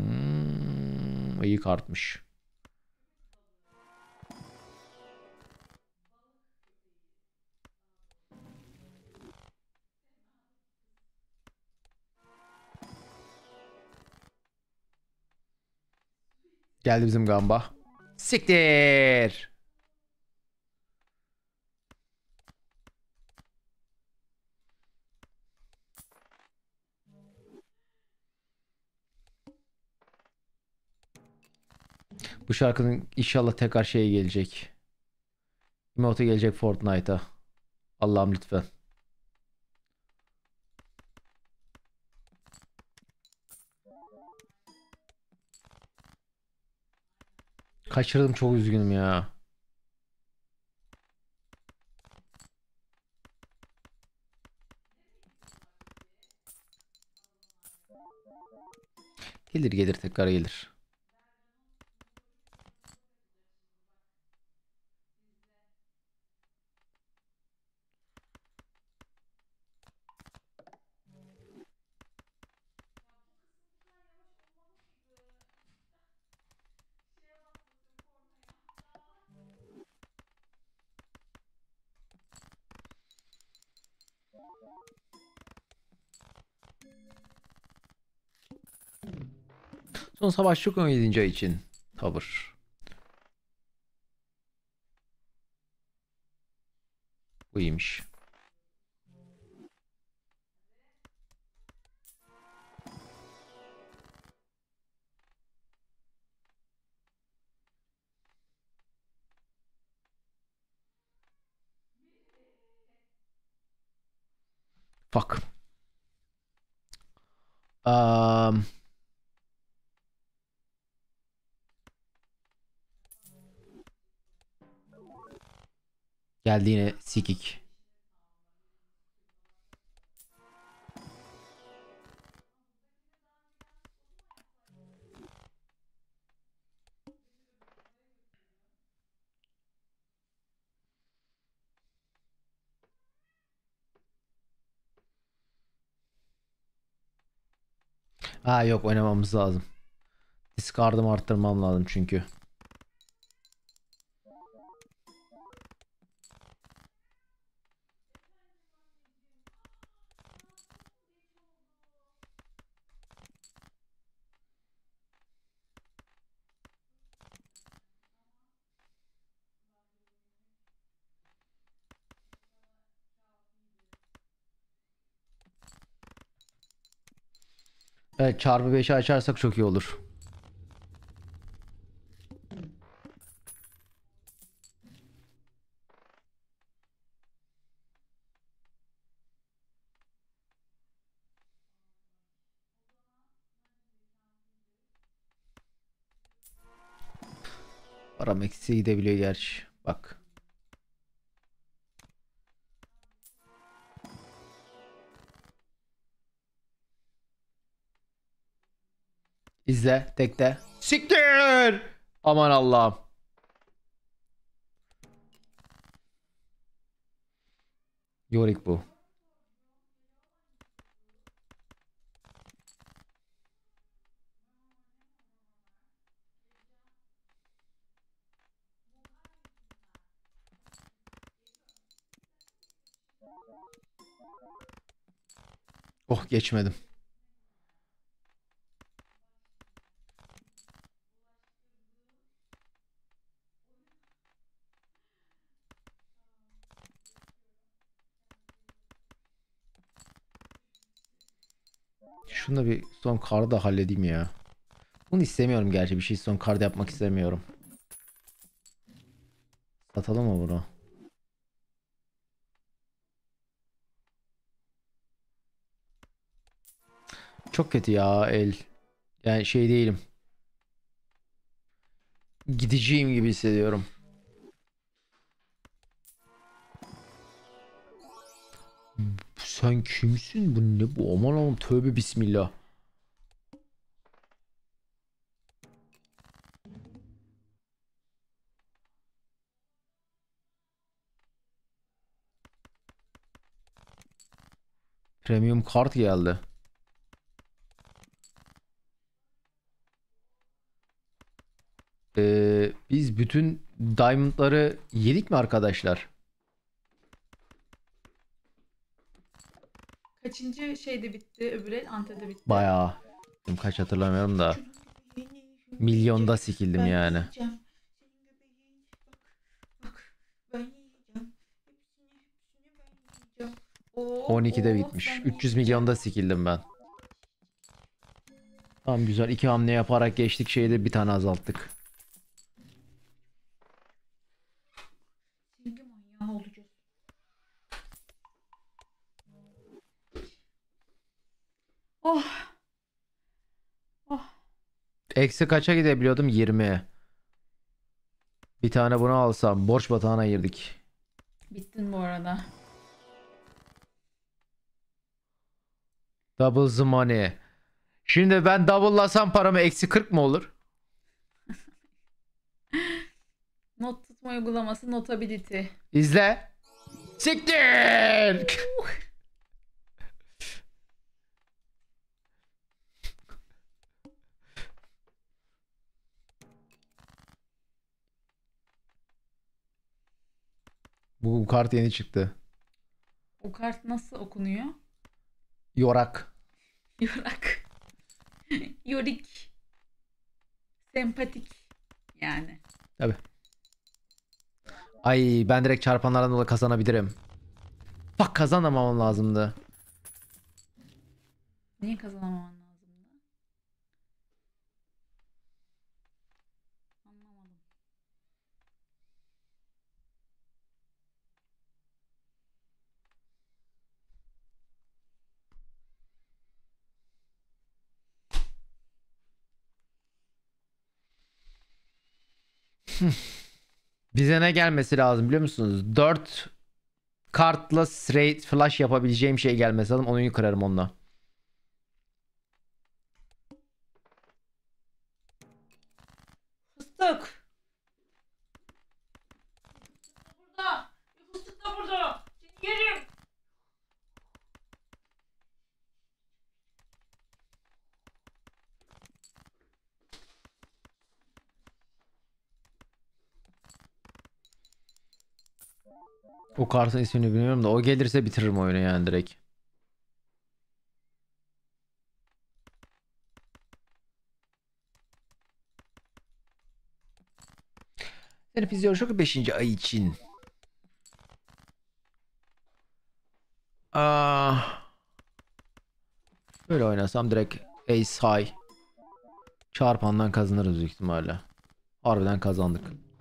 İyi kartmış. Geldi bizim gamba. Siktir. Bu şarkının inşallah tekrar şeye gelecek. Emote'a gelecek Fortnite'a. Allah'ım lütfen. Kaçırdım, çok üzgünüm ya. Gelir gelir, tekrar gelir. Son savaş çok 17. ay için. Tavır. Bu iyiymiş. Fuck. Um, Geldi yine sikik. Ha yok, oynamamız lazım. Discard'ımı arttırmam lazım çünkü. Evet, çarpı 5'i açarsak çok iyi olur. Param eksiğe gidebiliyor gerçi. Bak. İzle. Tekte. Siktir! Aman Allah'ım. Yorik bu. Oh, geçmedim. Şunu da bir son kardı da halledeyim ya. Bunu istemiyorum gerçi. Bir şey son kart yapmak istemiyorum. Satalım mı bunu? Çok kötü ya el. Yani şey değilim. Gideceğim gibi hissediyorum. Sen kimsin? Bu ne bu? Aman Allah'ım, tövbe bismillah. Premium kart geldi. Biz bütün diamondları yedik mi arkadaşlar? Kaçıncı şeyde bitti? Öbür el Antep'de bitti. Bayağı. Kaç hatırlamıyorum da. Şunun göbeğini, şunun Milyonda göbeğini sikildim ben yani. yiyeceğim. Senin göbeğini bak ben yiyeceğim. Hepsini ben yiyeceğim. Oh 12'de oh bitmiş. ben 300 yiyeceğim. milyonda sikildim ben. Tamam, güzel. 2 hamle yaparak geçtik. Şeyi de bir tane azalttık. Sevgi manyağı olacağız. Oh oh. Eksi kaça gidebiliyordum? 20. Bir tane bunu alsam. Borç batağına girdik. Bittin bu arada. Double the money. Şimdi ben double'lasam paramı eksi 40 mı olur? Not tutma uygulaması Notability. İzle. Siktir! Bu kart yeni çıktı. O kart nasıl okunuyor? Yorak. Yorak. Yorik. Sempatik. Yani. Tabii. Ay, ben direkt çarpanlardan dolayı kazanabilirim. Bak, kazanamamam lazımdı. Niye kazanamaman lazımdı? Anlamadım. Bize ne gelmesi lazım biliyor musunuz? 4 kartla straight flush yapabileceğim şey gelmesi lazım. Onu kırarım onunla. Fıstık. Burada. Fıstık da burada. Seni yerim. O kartın ismini bilmiyorum da o gelirse bitiririm oyunu yani direkt. Seni Fizyolojik 5. ay için. Ah. Böyle oynasam direkt Ace high. Çarpandan kazanırız büyük ihtimalle. Harbiden kazandık.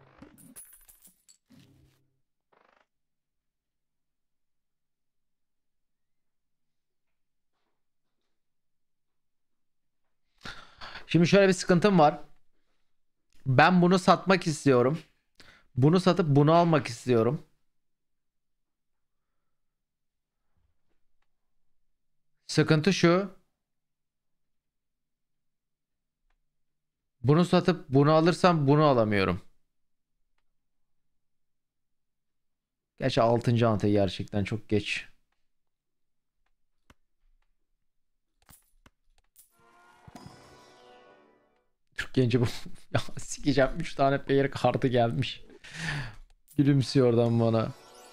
Şimdi şöyle bir sıkıntım var. Ben bunu satmak istiyorum. Bunu satıp bunu almak istiyorum. Sıkıntı şu. Bunu satıp bunu alırsam bunu alamıyorum. Gerçi 6. ante gerçekten çok geç. Türk genci bu. Ya sikeceğim 3 tane player kartı gelmiş. Gülümsüyor oradan bana.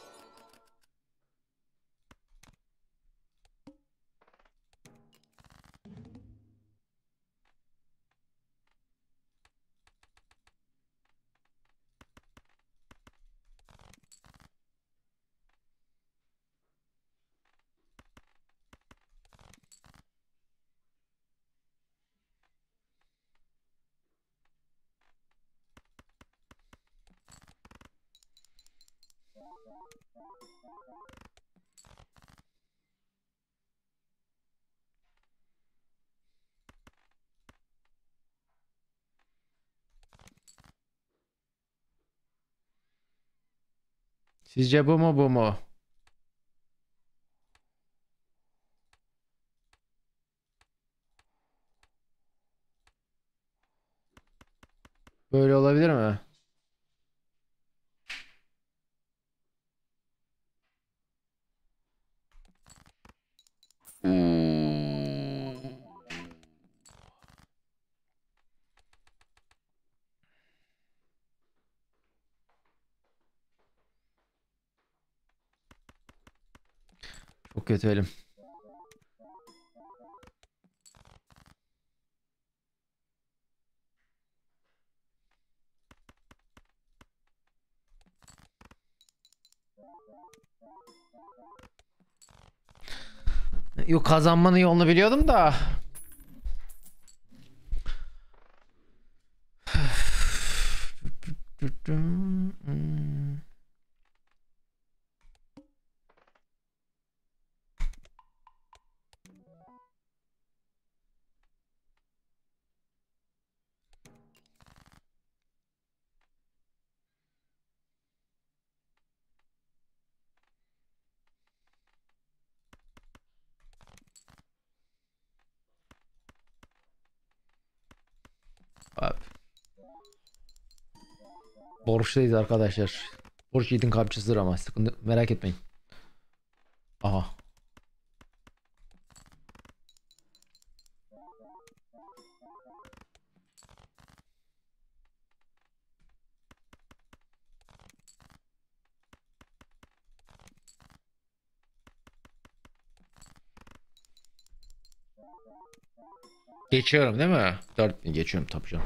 Sizce bu mu bu mu? Böyle olabilir mi? Çok kötü elim. Yok, kazanmanın yolunu biliyordum da. Abi. Borçluyuz arkadaşlar. Borç yiğidin kamçısıdır ama sıkıntı, merak etmeyin. Aha. Geçiyorum değil mi? 4 geçiyorum tabii canım.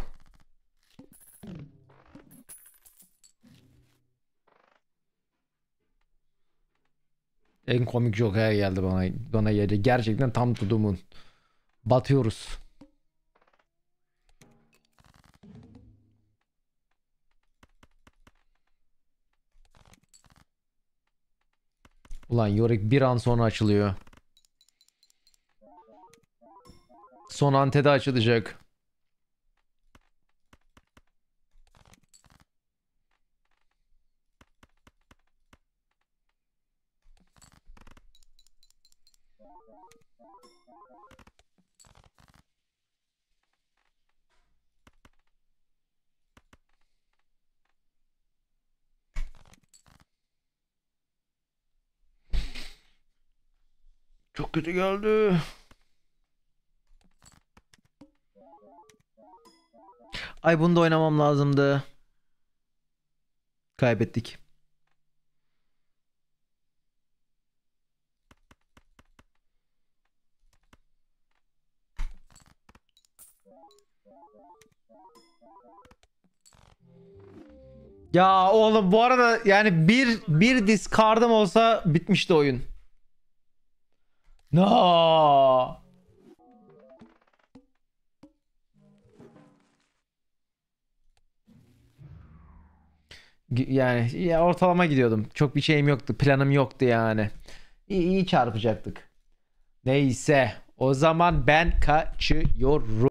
En komik Joker geldi bana geldi. Gerçekten tam tudumun. Batıyoruz. Ulan Yorick bir an sonra açılıyor. Son antede açılacak. Çok kötü geldi. Ay, bunu da oynamam lazımdı. Kaybettik. Ya oğlum, bu arada yani bir discard'ım olsa bitmişti oyun. No. Yani ya ortalama gidiyordum. Çok bir şeyim yoktu. Planım yoktu yani. İyi çarpacaktık. Neyse. O zaman ben kaçıyorum.